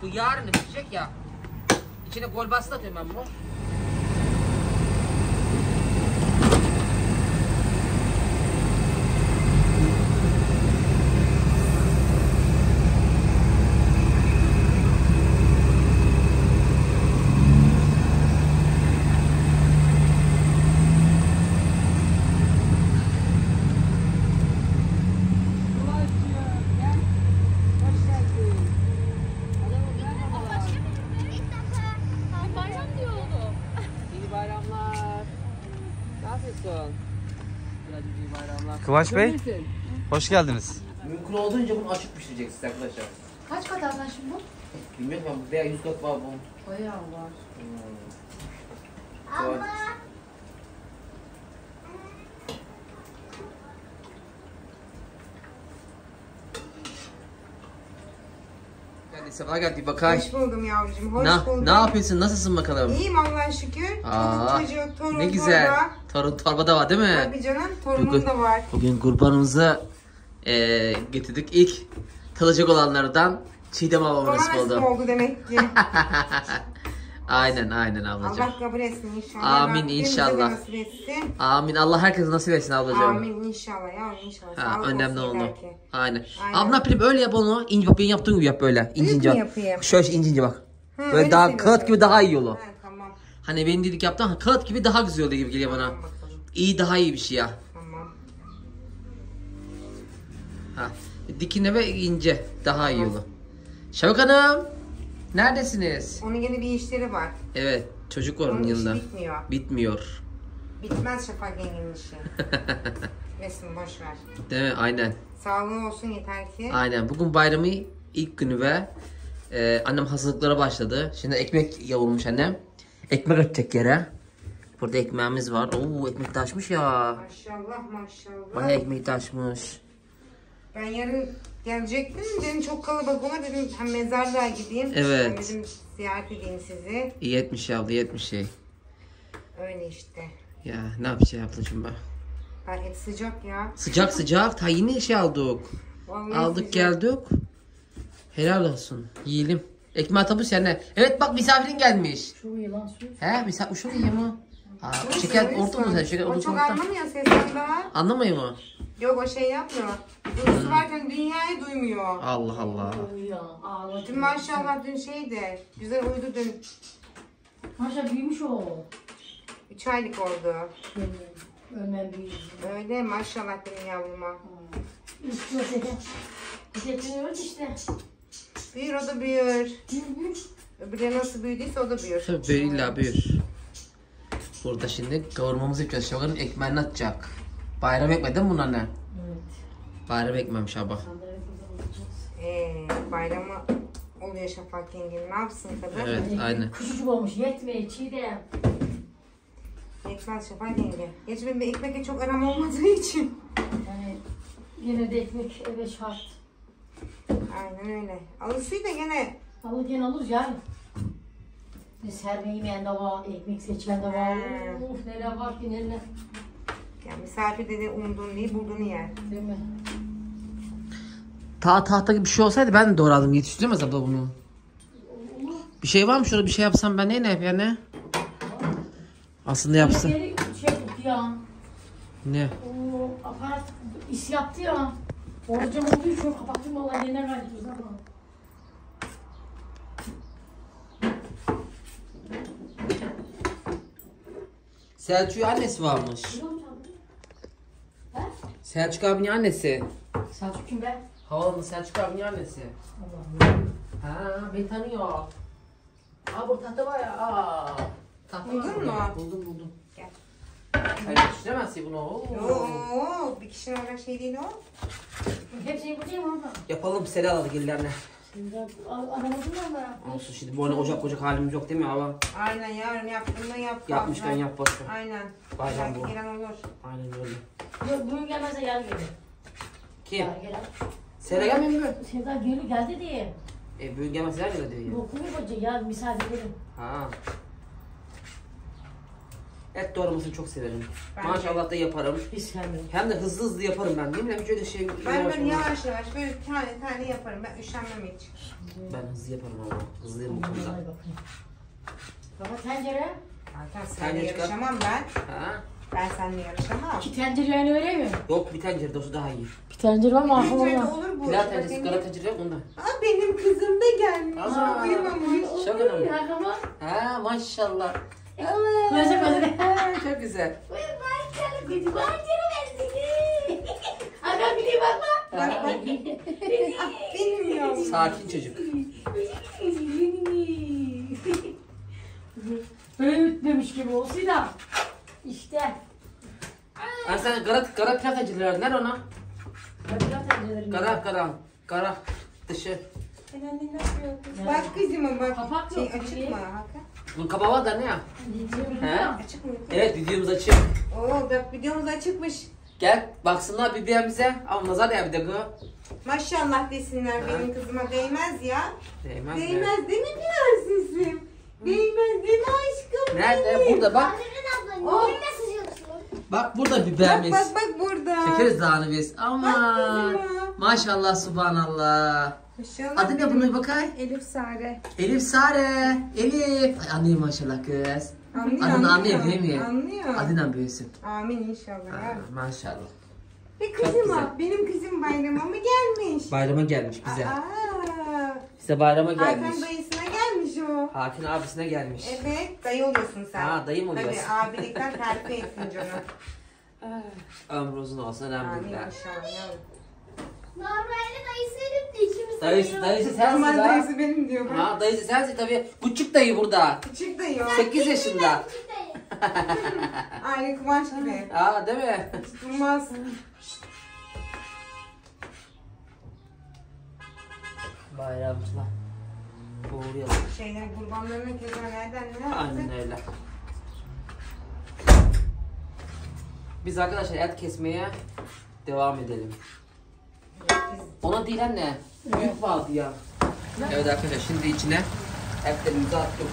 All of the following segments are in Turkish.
Bu yarın pişecek ya. İçine kolbasta atıyorum ben bunu. Kıvanç Bey, hoş geldiniz. Mümkün olduğunca bunu açık pişireceksiniz arkadaşlar. Kaç kat aldın şimdi bu? Bilmiyorum ben veya 100 kat var bu. Bayağı var. Ama. Hadi sabah geldi bakay. Hoş buldum yavrucuğum, hoş buldum. Ne yapıyorsun? Nasılsın bakalım? İyiyim Allah'a şükür. Çocuk, torun, ne güzel. Torun torba da var değil mi? Tabii canım, torunum da var. Bugün kurbanımızı getirdik. İlk kalacak olanlardan Çiğdem ablam nasip oldu. Bana nasip oldu demek ki. Aynen ablacığım. Allah kabul etsin inşallah. Amin Rabbim inşallah. nasip etsin. Amin. Allah herkese nasip etsin ablacığım. Amin inşallah ya inşallah. Ha, önemli onu. Aynen. Aynen. Abla yapayım öyle yap onu. İnce bak benim yaptığım gibi yap böyle. İnce mi yapayım? Şöyle ince bak. Ha, böyle daha seviyorum. kağıt gibi daha iyi olur. Ha, tamam. Hani benim dedik yaptım kağıt gibi daha güzel oluyor gibi geliyor bana. Tamam bakalım. İyi daha iyi bir şey ya. Tamam. Ha. Dikine ve ince daha iyi olur. Şevk Hanım. Neredesiniz? Onun yine bir işleri var. Evet. Çocuk var onun Onun yanında. işi bitmiyor. Bitmiyor. Bitmez Şafak yengenin işi. Nesin boş ver. Değil mi? Aynen. Sağlığı olsun yeter ki. Aynen. Bugün bayramı ilk günü ve annem hazırlıklara başladı. Şimdi ekmek yoğurmuş annem. Ekmek atacak yere. Burada ekmeğimiz var. Oo ekmek taşmış ya. Maşallah maşallah. Bayağı ekmek taşmış. Ben yarın gelecektim. Dedim çok kalabalık olur dedim. Hem mezarlığa gideyim. Evet. Hem dedim ziyaret edeyim sizi. İyi etmiş ya abla, iyi etmiş şey. Öyle işte. Ya ne yapacağız ablacığım ben? Gayet sıcak ya. Sıcak sıcak. Ta yeni şey aldık. Vallahi Aldık sıcak. geldik. Helal olsun. Yiyelim. Ekmeği tabu sende. Evet bak misafirin gelmiş. Şu yılan su. He misafir şu iyi mi? Şeker orta mı sen? Şeker O orta çok mı? anlamıyor sesten daha. Anlamıyor mu? Yok o şey yapmıyor. Duygusu varken dünyayı duymuyor. Allah Allah. Uyuyor. Ağladı. Dün maşallah dün şeydi. Güzel uyudu dün. Maşallah büyümüş o. 3 aylık oldu. Ömer büyüdü. Öyle maşallah benim yavruma. Üstüne seke. Teşekkür işte. Büyür o da büyür. Büyümüş. Öbürleri nasıl büyüdüyse o da büyür. Tabii böyle illa büyür. Burada şimdi kavurmamızı yapacağız. Şokanın ekmeğini atacak. Bayram ekmeği değil mi bunlar ne? Evet. Bayram ekmeğiymiş abla. Bayramı oluyor Şafak yengenin. Ne yapsın kadın? Evet aynen. Küçücük olmuş. Yetmiyor. Çiğdem. Yetmez Şafak yenge. Gerçi benim ekmekle çok aram olmadığı için. Yani yine de ekmek eve şart. Aynen öyle. Alısıyla gene. Alırken alırız yani. Biz her yemeyen de var, ekmek seçmen de var. Uf neler var ki neler. Ya misafir dedi umduğunu değil bulduğunu yer. Değil mi? Tahta gibi bir şey olsaydı ben de doğradım. Yetiştiremez abla bunu. Bir şey var mı şurada bir şey yapsam ben ne yapayım ne? Aslında yapsın. Şey tuttu ya. Ne? O aparat iş yaptı ya. Orucum olduğu için kapattım vallahi yerine verdik o zaman. Selçuk'un annesi varmış. Selçuk abinin annesi. Selçuk kim be? Havalı Selçuk abinin annesi. Allah'ım. Ha beni tanıyor. Aa bu tahta var ya. Aa. Tahta Buldun var mu? burada. Buldum. Gel. Hayır yetiştiremezsin bunu. Oo. Oo, bir kişinin olarak şey değil o. Hepsini bu değil mi orada? Yapalım seri alalım gelirlerine. Şimdi aramadın ama. Olsun şimdi bu arada ocak halimiz yok değil mi abi? Aynen yarın yaptığında yap. Yapmışken yap başka. Aynen. Bayram Belki bu. gelen olur. Aynen öyle. Yok bugün gelmezse yarın gelir. Kim? Yarın gelir. Sera gelmiyor mu? Sevda geldi diye. Bugün gelmez nerede diyor ya? Okulu hoca yarın misafir edelim. Ha. Et doğramasını çok severim. Ben Maşallah da yaparım. Hiç sevmiyorum. Hem de hızlı hızlı yaparım ben. Değil mi? Hiç öyle şey Ben böyle yavaş yavaş böyle tane tane yaparım. Ben üşenmem hiç. Ben hızlı yaparım ama. Hızlıyım bu konuda. Vallahi bakayım. Baba tencere. Zaten Sen seninle de çıkar. yarışamam ben. Ha? Ben seninle yarışamam. 2 tencere yani vereyim mi? Yok bir tencere de olsa daha iyi. Bir tencere var mı? Bir Aklıma tencere var. olur bu. Pilav Bak tenceresi, benim- kara tencere yok ondan. Aa, benim kızım da gelmiş. Aa. Uyumamış. Şaka mı? Aklıma. Ha maşallah. Koyacak hadi. Ha, çok güzel. Adam biliyor bak. Bak bak. Ah, benim yavrum. Sakin çocuk. Böyle ütmemiş gibi olsun da. İşte. Ha sen kara pilav tencereleri ver ona. Kara dışı. Sen anne ne yapıyorsun? Bak kızıma bak. Kapak Şey, yok, açık niye? mı Hakan? Bunun kapağı var da ne ya? He? Açık mı? Evet videomuz açık. Oo bak videomuz açıkmış. Gel baksınlar birbirimize. Ama nazar ya bir de bu. Maşallah desinler benim kızıma değmez ya. Değmez mi? Değmez değil mi prensesim? Değmez değil mi aşkım? Nerede? benim? Burada bak. Oh. Bak burada Bak biberimiz. bak burada. Çekeriz dağını biz. Aman. kızıma. Maşallah subhanallah. Maşallah. Adı ne bunun bakay? Elif Sare. Elif Sare. Elif. Ay anlayayım maşallah kız. Anlıyor, Adını anlıyor değil mi? Anlıyor. Adıyla büyüsün. Amin inşallah ya. Ha, maşallah. Ve güzel. kızıma, benim kızım bayrama mı gelmiş? Bayrama gelmiş bize. Aa, Bize bayrama Hakan gelmiş. dayısına gelmiş o. Hakan abisine gelmiş. Evet, dayı oluyorsun sen. Ha, dayı mı oluyorsun? Tabii, abilikten terfi ettin canım. Ömrü uzun olsun Amin önemli değil. inşallah yavrum. Normalde dayısıydım da ikimiz Dayısı sensin Aman ha. dayısı benim diyor. bak. Ha dayısı sensin tabii. Küçük dayı burada. Küçük dayı o. 8 yaşında. Aynı Kıvanç gibi. Ha değil mi? Durmaz. Bayramcılar. Uğrayalım. Şeyler kurbanlarına keza nereden ne Aynen yaptı? öyle. Biz arkadaşlar et kesmeye devam edelim. Ona değil anne. Büyük vardı ya. Evet arkadaşlar şimdi içine etlerimizi attık.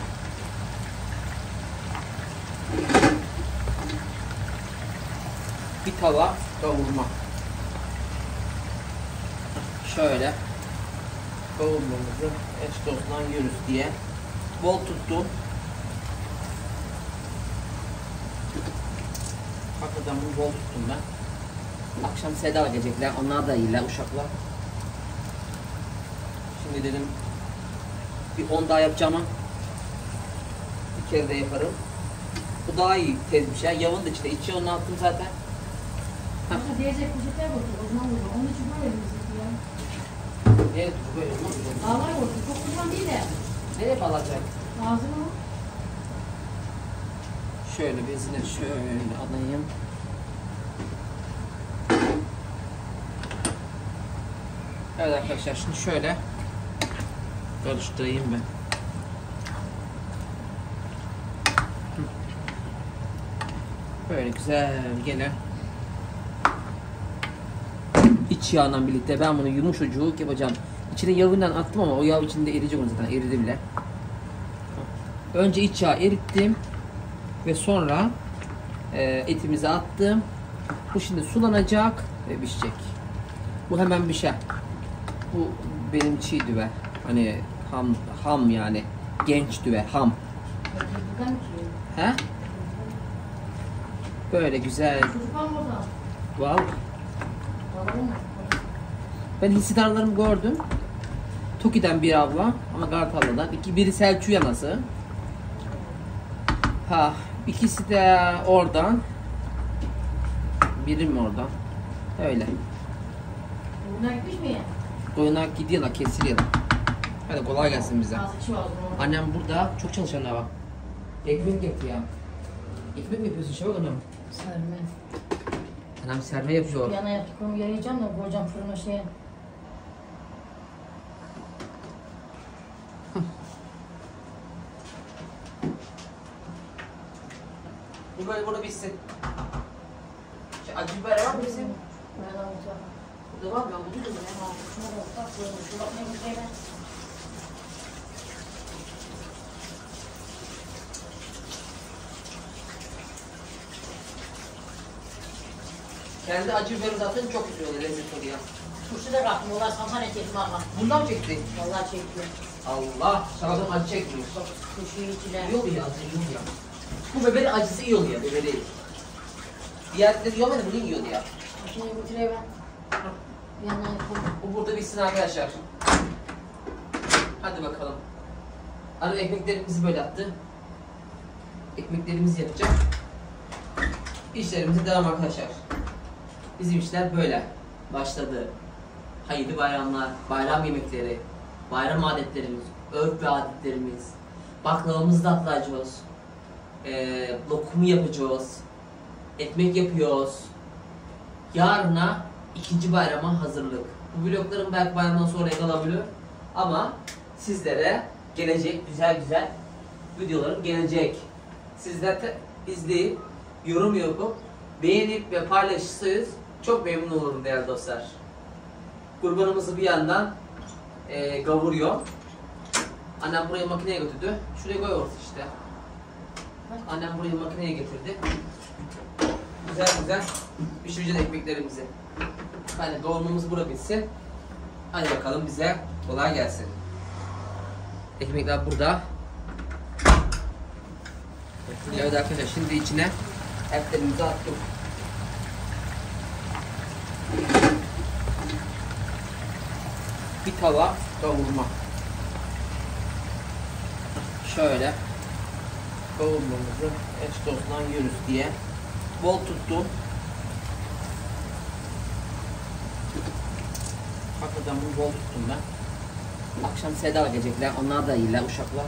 Bir tava kavurma. Şöyle kavurmamızı eş dosttan yiyoruz diye bol tuttum. Hakikaten bunu bol tuttum ben. Akşam Seda gelecekler. Onlar da iyiler uşaklar. Şimdi dedim bir 10 daha yapacağım ama bir kere de yaparım. Bu daha iyi tez bir şey. Yavun da içinde. İçi onu attım zaten. Nasıl diyecek bir şeyler oldu. O zaman oldu. Onun için böyle müzik ya. Evet böyle olmaz. Ağlar oldu. Çok uzman değil de. Nereye bağlayacak? Ağzını Şöyle bezine şöyle alayım. Evet arkadaşlar şimdi şöyle karıştırayım ben. Böyle güzel gene iç yağla birlikte ben bunu yumuşacık yapacağım. İçine yağından attım ama o yağ içinde eriyecek onu zaten eridi bile. Önce iç yağ erittim ve sonra etimizi attım. Bu şimdi sulanacak ve pişecek. Bu hemen pişer. Bu benim çiğ düve. Hani ham yani genç düve ham. buradan ki. He? Böyle güzel. Çocuklar mı orada? Wow. Alalım mı? Ben hissedarlarımı gördüm. Toki'den bir abla ama Kartallı'dan. Biri Selçuk yanası. Ha, ikisi de oradan. Biri mi oradan? Öyle. Bunlar gitmiş mi ya? Koyunlar gidiyorlar, kesiliyorlar. Hadi kolay gelsin bize. Az kişi var o zaman. Annem burada, çok çalışanlar var. Ekmek getir ya. Ekmek mi yapıyorsun Şevak Hanım? Serme. Annem serme yapıyor. Yana yaptık onu yayacağım da koyacağım fırına şeye. Bu böyle burada bitsin. Şu acı biber var mı bizim? Ben alacağım. Burada var mı? Bu da mı? Şuna da bak böyle şu bak ne güzel. Kendi acı biberi zaten çok güzel oluyor, lezzet oluyor. Turşu da kalktım. Onlar kampanya çektim abla. Bundan mı çektin? Vallahi çekiyor. Allah, şakadan acı çekmiyor. Turşuyu içine. İyi oluyor aslında, iyi oluyor. Bu biberin acısı iyi oluyor, biberi. Diğerleri yiyor ama bunu yiyordu ya. Şimdi götüreyim ben. Bir yandan yapalım. Bu burada bitsin arkadaşlar. Hadi bakalım. Annem ekmeklerimizi böyle attı. Ekmeklerimizi yapacak. İşlerimize devam arkadaşlar. Bizim işler böyle başladı. Hayırlı bayramlar, bayram yemekleri, bayram adetlerimiz, örf ve adetlerimiz, baklavamızı da atlayacağız. Lokumu yapacağız. Ekmek yapıyoruz. Yarına ikinci bayrama hazırlık. Bu vloglarım belki bayramdan sonra kalabilir. Ama sizlere gelecek güzel videolarım gelecek. Sizler de izleyip, yorum yapıp, beğenip ve paylaşırsanız çok memnun olurum değerli dostlar. Kurbanımızı bir yandan kavuruyor. Annem buraya makineye götürdü. Şuraya koy orta işte. Annem burayı makineye getirdi. Güzel pişireceğiz ekmeklerimizi. Hani kavurmamız burada bitsin. Hadi bakalım, bize kolay gelsin. Ekmekler burada. Evet arkadaşlar, şimdi içine etlerimizi attık. Bir tava kavurma. Şöyle kavurmamızı eş dostla yiyoruz diye bol tuttum. Hakikaten bunu bol tuttum ben. Akşam Seda gelecekler, onlar da iyiler uşaklar.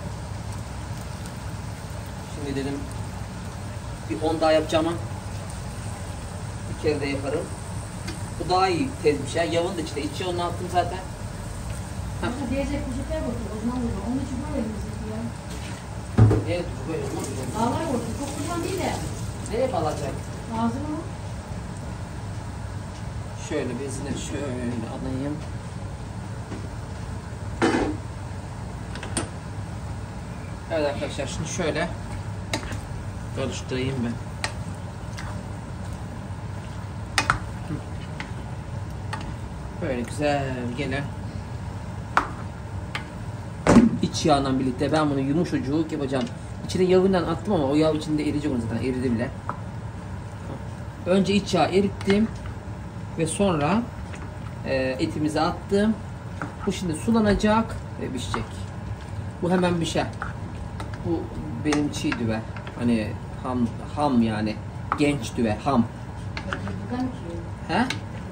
Şimdi dedim bir 10 daha yapacağım ama bir kere de yaparım. Bu daha iyi, tez bir şey. Yavun da içi onu attım zaten. Nasıl diyecek poşetler bakıyor. O zaman olur. Onun için böyle müzik ya. Evet, böyle olmaz. Ağlar olsun. Çok uzun değil de. Nereye bağlayacak? Ağzını Şöyle bezine şöyle alayım. Evet arkadaşlar, şimdi şöyle karıştırayım ben. Böyle güzel gene iç yağla birlikte ben bunu yumuşacık yapacağım. İçine yağından attım ama o yağ içinde eriyecek, onu zaten eridi bile. Önce iç yağ erittim ve sonra etimizi attım. Bu şimdi sulanacak ve pişecek. Bu hemen pişer. Bu benim çiğ düve. Hani ham yani. Genç düve, ham. Çocuklar mı ki? He?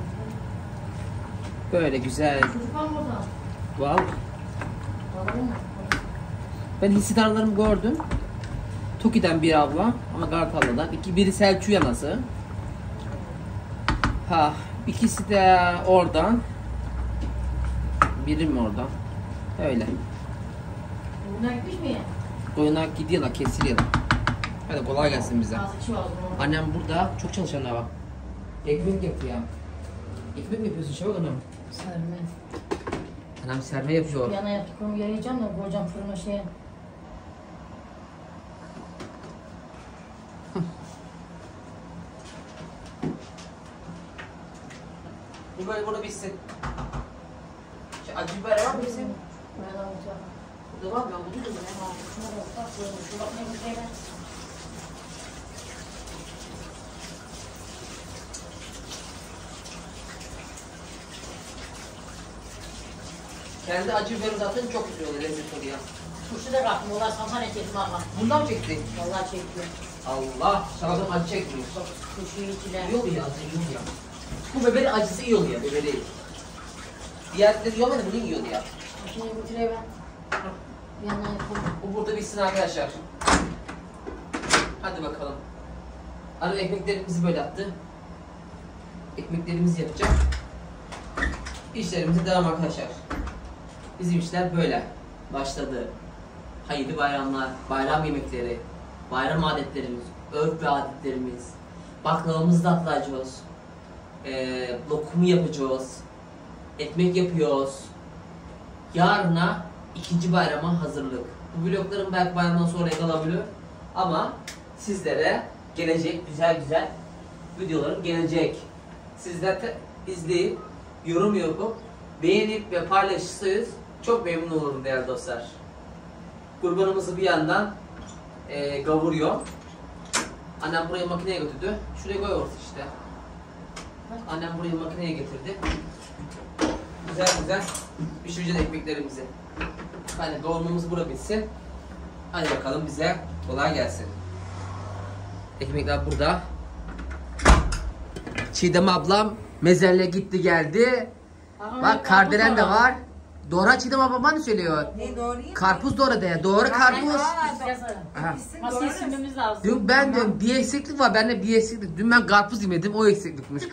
Böyle güzel. Çocuklar mı orada? Wow. Ağlar mı? Ben hissizdarlarımı gördüm. Toki'den bir abla ama Kartallı'dan. Biri Selçuk yanası. Ha, ikisi de oradan. Biri mi oradan? Öyle. Bunlar gitmiş mi ya? Koyunlar gidiyorlar, kesiliyorlar. Hadi kolay gelsin bize. Ağzı kişi var o zaman. Annem burada, çok çalışanlar var. Ekmek yapıyor. Ekmek mi yapıyorsun Şevak Hanım? Serme. Annem serme yapıyor. Bir yana yaptık onu yayacağım da koyacağım fırına şeye. Bu böyle burada bitsin. Şu acı biber var mı bizim? Buraya da olacak. Burada var mı? Ben buldum mu? Şuna da bak. Şu bak ne güzel ben. Kendi acı biberi zaten çok güzel oluyor, lezzet oluyor. Turşu da kalktım. Onlar kampanya çektim abla. Bundan mı çektin? Vallahi çekiyor. Allah, şakadan acı çekmiyor. Turşuyu içine. İyi oluyor aslında, iyi oluyor. Bu biberin acısı iyi oluyor, biberi. Diğerleri yiyor ama bunu yiyordu ya. Şimdi götüreyim ben. Bir yandan yapalım. Bu burada bitsin arkadaşlar. Hadi bakalım. Annem ekmeklerimizi böyle attı. Ekmeklerimizi yapacak. İşlerimize devam arkadaşlar. Bizim işler böyle başladı. Hayırlı bayramlar, bayram yemekleri, bayram adetlerimiz, örf ve adetlerimiz, baklavamızı da atlayacağız. Lokumu yapacağız. Ekmek yapıyoruz. Yarına ikinci bayrama hazırlık. Bu vloglarım belki bayramdan sonra kalabilir. Ama sizlere gelecek güzel videolarım gelecek. sizler de izleyip, yorum yapıp, beğenip ve paylaşırsanız çok memnun olurum değerli dostlar. Kurbanımızı bir yandan kavuruyor. Annem buraya makineye götürdü. Şuraya koy orta işte. Annem buraya makineye getirdi. Güzel güzel pişireceğiz ekmeklerimizi. Hani kavurmamız burada bitsin. Hadi bakalım bize kolay gelsin. Ekmekler burada. Çiğdem ablam mezarlığa gitti geldi. Bak kardelen de var. Doğru Çiğdem ablam bana söylüyor. Ne doğrayayım? Karpuz doğru de. Doğru karpuz. Aha. Masaya silmemiz lazım. Diyorum ben diyorum bir eksiklik var. Bende bir eksiklik. Dün ben karpuz yemedim. O eksiklikmiş.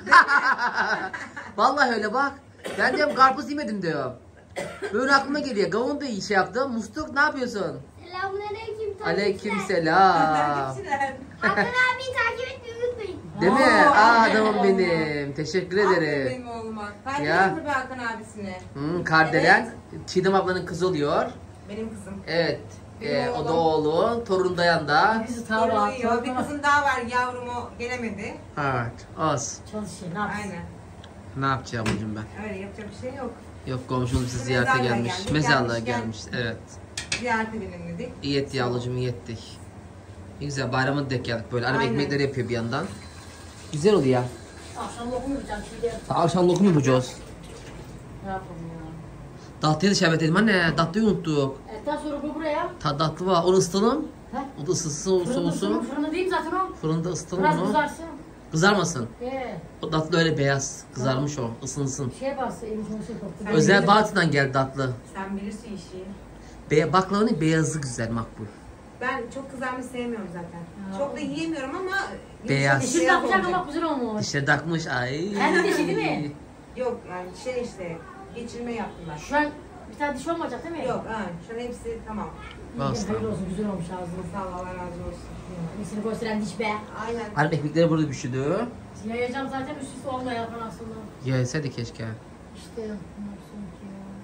Vallahi öyle bak. Ben diyorum karpuz yemedim diyor. Böyle aklıma geliyor. Gavun da iyi şey yaptı. Musluk ne yapıyorsun? Selamünaleyküm. Aleykümselam. Hakan abiyi takip etmeyi unutmayın. Değil mi? Aa adamım benim. Teşekkür Aferin ederim. benim oğluma. Takip Ya. edin tabii Hakan abisine. Kardelen. Çiğdem ablanın kızı oluyor. Benim kızım. Evet. Benim O da oğlum. oğlu. Torun da yanda. Bizi Doğru tava uyuyor. Bir kızım daha var yavrum o gelemedi. Evet. Az. çalışıyor. Ne yapsın? Aynen. Ne yapacağım hocam ben? Öyle yapacak bir şey yok. Yok komşumuz bizi ziyarete Mezarlığa gelmiş. geldik, Mezarlığa gelmişken- gelmiş. Evet. Ziyarete gidelim dedik. İyi etti yavrucuğum iyi ettik. Ne güzel bayrama denk geldik böyle. Annem Aynen. ekmekleri yapıyor bir yandan. Güzel oluyor. Akşam lokum yapacağım şimdi. Akşam lokum yapacağız. Ne yapalım ya? Tatlıyı da şerbet edelim anne. Tatlıyı unuttuk. Etten sonra bu buraya. Tatlı var. Onu ısıtalım. He? O da ısıtsın soğusun. Fırında değil zaten o. Fırında ısıtalım Biraz onu. kızarsın. Kızarmasın. He. O tatlı öyle beyaz. Kızarmış o. Isınsın. Şey bastı elin sonuçta koptu. Sen Özel bilirsin. Batı'dan geldi tatlı. Sen bilirsin işi. Baklavanın beyazı güzel makbul. Ben çok kızarmış sevmiyorum zaten. Ya. Çok da yiyemiyorum ama Beyaz. Yeşil beyaz yapacak olacak. ama güzel olmuş. İşte takmış ay. Hem de yeşil değil mi? Yok yani şey işte geçirme yaptım ben. Şu an bir tane diş olmayacak değil mi? Yok ha şu an hepsi tamam. Bastı. Hayırlı olsun güzel olmuş ağzına. Sağ ol Allah razı olsun. Misini gösteren diş be. Aynen. Annem ekmekleri burada pişirdi. Yayacağım zaten üst üste olmayan falan aslında. Yeseydi keşke. İşte ne yapsın ki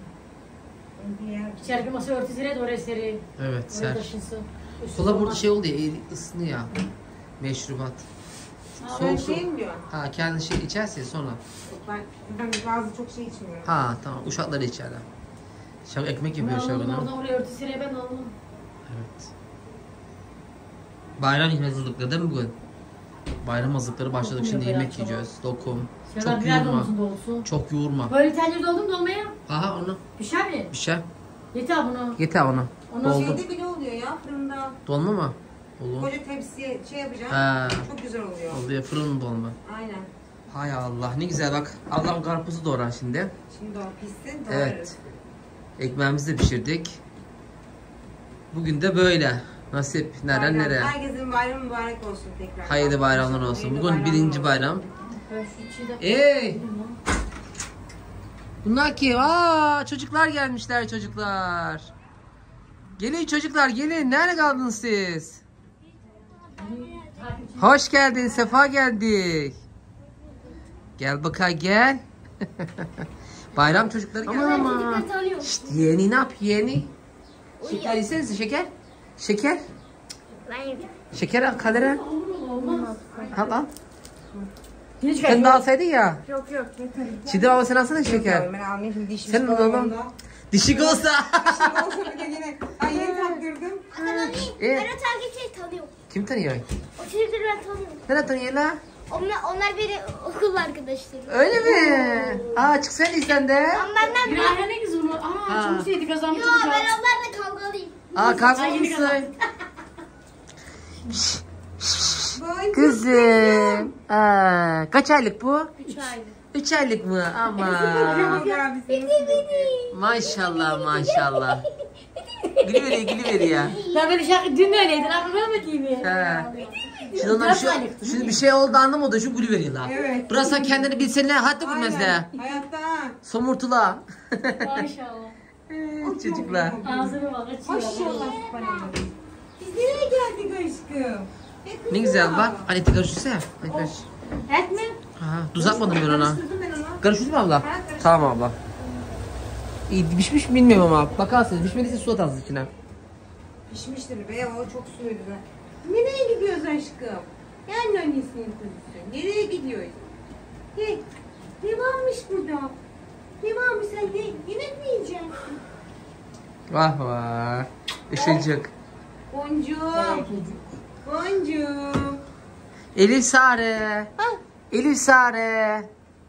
ya. Diğer İçeride masa örtüsüne de oraya seri. Evet Oraya ser. taşınsın. Üst Kola üste burada olmaz. şey oldu ya ısınıyor. Meşrubat. ben Soğuk şey su. mi diyor? Ha kendi şey içersin sonra. Ben bazı çok şey içmiyorum. Ha tamam uşakları içerler. Şak ekmek yapıyor Ben aldım Şagan'a. oradan oraya örtüsüne ben aldım. Evet. Bayram hazırlıkları değil mi bugün? Bayram hazırlıkları başladık Lokum şimdi yok yemek herhalde. yiyeceğiz. Lokum. Şuradan Çok birer yoğurma. dolsun dolusu. Çok yoğurma. Böyle tencere doldum dolmaya. Aha onu. Pişer mi? Bir şey. Yeter bunu. Getir onu. Ondan Doldu. Şeyde bile oluyor ya fırında. Dolma mı? Olur. Koca tepsiye şey yapacağım. Ha. Çok güzel oluyor. Oluyor fırın dolma. Aynen. Hay Allah ne güzel bak. Allah'ım karpuzu doğrar şimdi. Şimdi o pişsin doğrarız. Evet. Ekmeğimizi de pişirdik. Bugün de böyle. Nasip nereden Bayram. nereye. Herkesin bayramı mübarek olsun tekrar. Hayırlı bayramlar olsun. Hayırlı Bugün bayramlar birinci olsun. bayram. Ben şu içi de... Ey! Bunlar kim? Aa, çocuklar gelmişler çocuklar. Gelin çocuklar gelin. Nerede kaldınız siz? Hoş geldin. Sefa geldik. Gel bakayım gel. Bayram çocukları geldi. Aman aman. Çocukları tanıyorum. Şşt yeğeni ne yap yeğeni? Şeker yesenize şeker. Şeker. Ben yiyeceğim. Şeker al kalere. Olmaz. Al al. Hiç Sen de alsaydın ya. Yok yok yeter. Çiğdem abla sen alsana şeker. Ben almayayım şimdi dişim. Sen al oğlum. Dişik olsa. Dişim olsa bir de yine. Ay yeni taktırdım. Hakan abi Ee? ben o takipçiyi tanıyorum. Kim tanıyor? O çocukları ben tanıyorum. Nerede tanıyor la? Onlar benim okul arkadaşlarım. Öyle mi? Aa çıksana sen de. Ama benden Bir büyük. aynen ne kızım? Aa Ha. çok sevdi kazanmış. Yo ben onlarla kavgalıyım. Aa kalk Ay, yeni mısın? Boy. Kızım. Aa, kaç aylık bu? 3 aylık. 3 aylık mı? Ama. Maşallah maşallah. Gülüveriyor. Ben böyle şarkı dün de öyleydin. Aklıma gelmedi mi? He. Şimdi ondan şu bir şey oldu anlamadı şu gülüveriyorlar. Evet. Burası sen kendini bilsen ne hatta bilmez de. Hayatta. Somurtula. Maşallah. Çocuklar. Ağzını bak açıyor. Maşallah. Biz nereye geldik aşkım? Ne güzel bak. Hani eti karıştırsa ya. Hani karış. Et mi? Ha, tuz atmadım ben ona. Karıştırdım ben onu. Karıştırdın mı abla? karıştırdım. Tamam abla. İyi pişmiş mi bilmiyorum ama bakarsınız pişmediyse su atarsınız içine. Pişmiştir be o çok suydu be. Nereye gidiyoruz aşkım? Yani annesinin kızısın. Nereye gidiyoruz? Ye. Ne varmış burada? Ne varmış sen ye? Yemek mi yiyeceksin? Vah vah. Işıcık. Boncuğum. Boncuğum. Elif Sare. Elif Sare.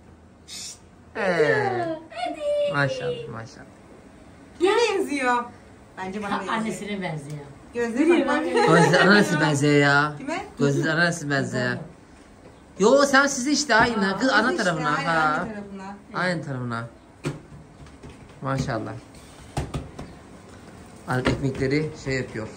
Maşallah maşallah. Kime benziyor? Bence bana benziyor. Annesine benziyor. Gözleri bak. Gözleri nasıl benziyor ya? Kime? Gözleri nasıl benziyor? Yo sen sizi işte aynı. Kız ana İşte, tarafına. aynen, Ha. aynı tarafına. Aynı tarafına. Maşallah. Alıp ekmekleri şey yapıyor.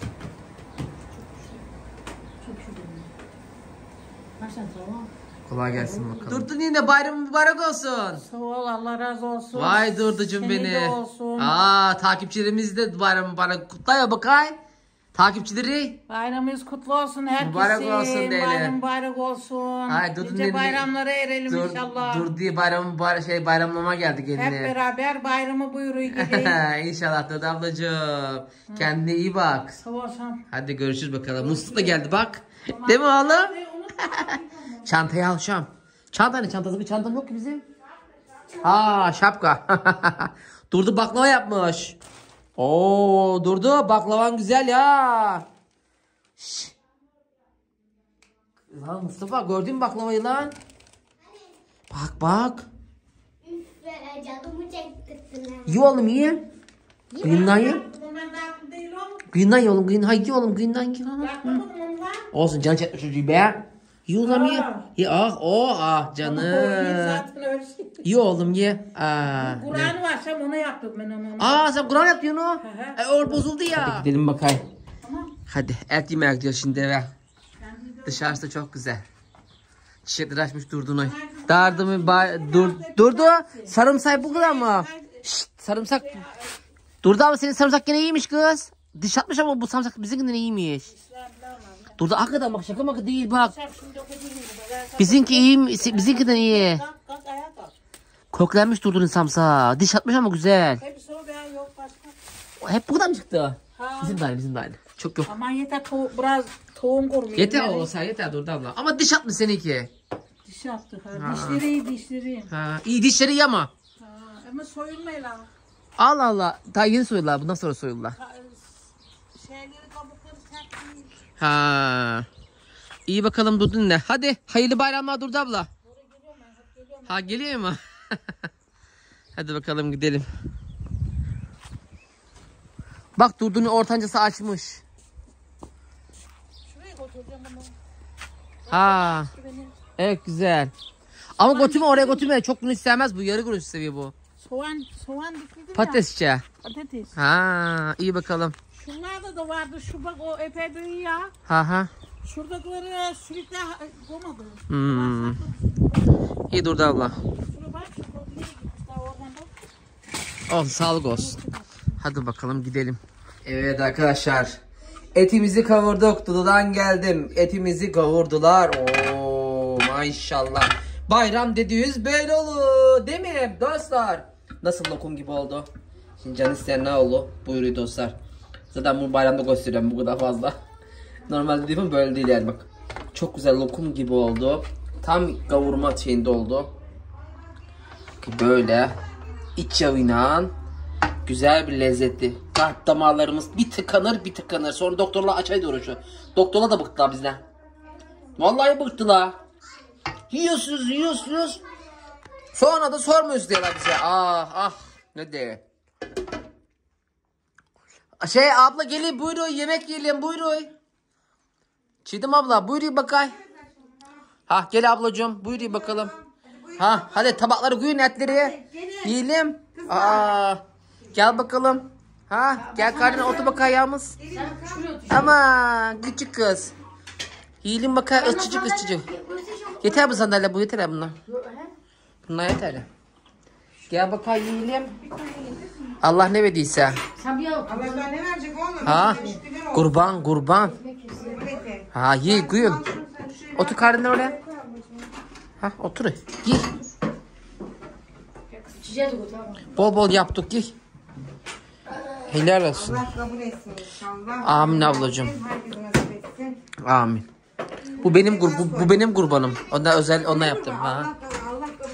Çok şükür. Maşallah tamam. Kolay gelsin bakalım. Durdun yine bayramın mübarek olsun. Sağ ol Allah razı olsun. Vay Durducum Senin beni. de olsun. Takipçilerimiz de bayramı mübarek kutluyor bakay. Takipçileri. Bayramımız kutlu olsun herkesin. Mübarek olsun diyelim. Bayram mübarek olsun. Hay, Durdun Nice elini- bayramlara erelim inşallah. Durdu bayramı bayramlama geldi Hep geline. beraber bayramı buyuruyor gidelim. İnşallah Durdu ablacığım. Kendine iyi bak. Sağ olsun. Hadi görüşürüz bakalım. Mustafa da geldi bak. Değil mi oğlum? Çantayı alacağım. Çanta ne çantası? Bir çantam yok ki bizim. Ha şapka. Durdu baklava yapmış. Oo Durdu baklavan güzel ya. Şş. Lan Mustafa gördün mü baklavayı lan? Bak bak. Üf be canımı çektirdin ha. İyi oğlum iyi. Günden ye. Günden ye oğlum. Günden ye oğlum. Günden ye. Olsun can çekmiş çocuğu be. İyi oğlum ye. Ye canım. Zaten öyle şey. İyi oğlum ye. Kur'an'ı varsam ona yaptım ben onu. Sen Kur'an yaptın o. hı. Or bozuldu ya. Hadi gidelim bakayım. Hadi et yemeğe gidiyor şimdi eve. Dışarısı da çok güzel. Çiçekler açmış Durdu'nu. Dardı mı? Durdu. Sarımsak bu kadar mı? Şşt, sarımsak. Durdu ama senin sarımsak yine iyiymiş kız. Diş atmış ama bu sarımsak bizimkinden iyiymiş. Durdu hakikaten bak şaka maka değil bak. Bizimki iyi, bizimkinden iyi. Köklenmiş Durdu'nun sarımsağı. Diş atmış ama güzel. Hepsi o veya yok başka. Hep bu kadar mı çıktı? Ha. Bizim de aynı. Çok yok. Aman yeter biraz tohum kurmuyor. Yeter olsa yeter Durdu abla. Ama diş atmış seninki. Diş yaptık ha. Dişleri iyi dişleri. İyi dişleri iyi ama. Ha. Ama soyulmayla. Allah Allah. Daha yeni soyuldular. Bundan sonra soyuldular. Şeyleri kabukları sert değil. Ha. İyi bakalım Durdu ne? Hadi hayırlı bayramlar Durdu abla. Ha geliyor mu? Hadi bakalım gidelim. Bak Durdu'nun ortancası açmış. Şuraya götüreceğim bunu. Ha. Evet güzel. Ama götürme oraya götürme. Çok bunu istemez bu. Yarı kuruş seviyor bu. Soğan dikildi Patates içe. Patates. Ha, iyi bakalım. Şunlarda da vardı. Şu bak o epey büyüğü ya. Ha. Şuradakileri sürükler koymadı. Hmm. İyi Durdu abla. Şuraya bak. Şu kapıya gitmişler oradan bak. Olsun sağlık olsun. Hadi bakalım gidelim. Evet arkadaşlar. Etimizi kavurduk. Dudu'dan geldim. Etimizi kavurdular. Oo maşallah. Bayram dediğiniz böyle olur. Değil mi dostlar? Nasıl lokum gibi oldu? Şimdi can isteyen ne oldu? Buyurun dostlar. Zaten bunu bayramda gösteriyorum bu kadar fazla. Normalde değil mi? Böyle değil yani bak. Çok güzel lokum gibi oldu. Tam kavurma şeyinde oldu. Böyle iç yağıyla güzel bir lezzetli. Kalp damarlarımız bir tıkanır. Sonra doktorlar açaydı orucu. Doktorlar da bıktılar bizden. Vallahi bıktılar. Yiyorsunuz. Sonra da sormuyoruz diyorlar bize. Ah ne de. Abla gelin buyurun yemek yiyelim buyurun. Çiğdem abla buyurun bakay. Gel ablacığım buyurun bakalım. Hadi tabakları koyun etleri. Yiyelim. Gel bakalım. Gel karnına otur bak ayağımız. Ama küçük kız. Yiyelim bakay ısçıcık. Yeter bu sandalye bu yeter bunlar. Bunlar yeter. Gel bakay yiyelim. Allah ne verdiyse. Allah ne verecek oğlum? Kurban. Ye kuyum. Otur karnına oraya. Otur. Gir. Bol yaptık gir. Helal olsun. Allah kabul etsin inşallah. Amin ablacığım. Herkese nasip etsin. Amin. Bu benim kurbanım. Ondan özel yaptım. Allah kabul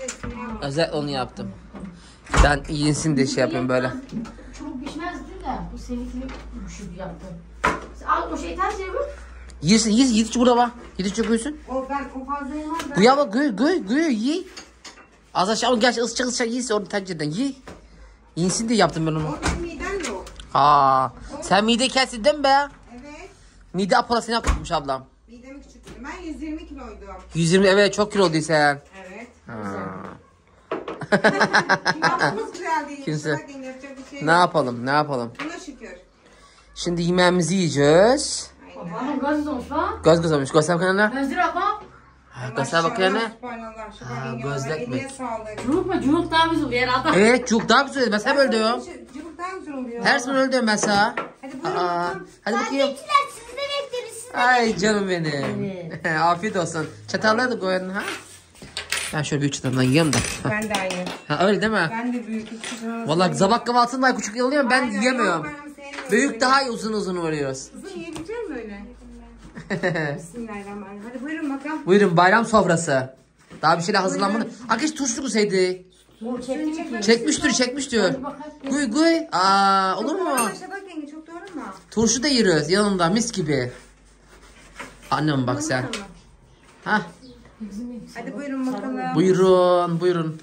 Özel onu yaptım. Ben yiyinsin diye şey yapıyorum böyle. Çabuk pişmez diyor da bu seninkini üşüdü yaptı. Al o şey ters yapıp. Yersin, yedi burada bak. Yedi çok yiyorsun. O fazla yemem ben. Güya bak, güy, ye. Az aşağı, ama gerçi ısıcak yiyorsa onu tencereden ye. Yiyinsin diye yaptım ben onu. O benim midem yok. Sen mide kesin değil mi be? Evet. Mide apolasını yaptırmış ablam. Midemi küçülttüm. Ben 120 kiloydum. 120, evet, çok kiloluydu sen. Evet. Ha. Yapmamız güzel değil. Kimse. Bakın yapacak bir şey Ne yok. yapalım? Buna şükür. Şimdi yemeğimizi yiyeceğiz. Babam gaz olmuş lan. Göz olmuş. Göster bakalım ne? Gözleri baba. Göster bakalım ne? Subhanallah. Ha, Şubat gözlek mi? Eline sağlık. Cumhur mu? Cumhur daha güzel oluyor herhalde. Evet, çok daha güzel. Ben hep öyle diyorum. Cıvık daha güzel oluyor. Her zaman öyle diyorum ben sana. Hadi buyurun bakalım. Hadi bakayım. Kardeşler sizi de bekleriz. Sizi de Ay canım benim. Afiyet olsun. Çatalları da koyun ha. Ben şöyle büyük çatalından yiyeyim de. Ben de aynı. Ha, öyle değil mi? Ben de büyük. Hiç şaşırmazdım. Vallahi sabah kahvaltısında küçük alıyorum, ben Aynen, yiyemiyorum. yok, ben sevmiyorum Büyük böyle. daha iyi, uzun oluyoruz. Uzun yiyebilecek misin öyle? Bismillahirrahmanirrahim. Hadi buyurun bakalım. Buyurun, bayram sofrası. Daha bir şeyler hazırlanmadı. Arkadaş turşu kusaydı. Bu çekti. Çekmiştir. Guy. Olur mu? Arkadaşlar bak yenge çok doğru mu? Turşu da yiyoruz yanında mis gibi. Annem bak sen. Ha, Hadi buyurun bakalım. buyurun.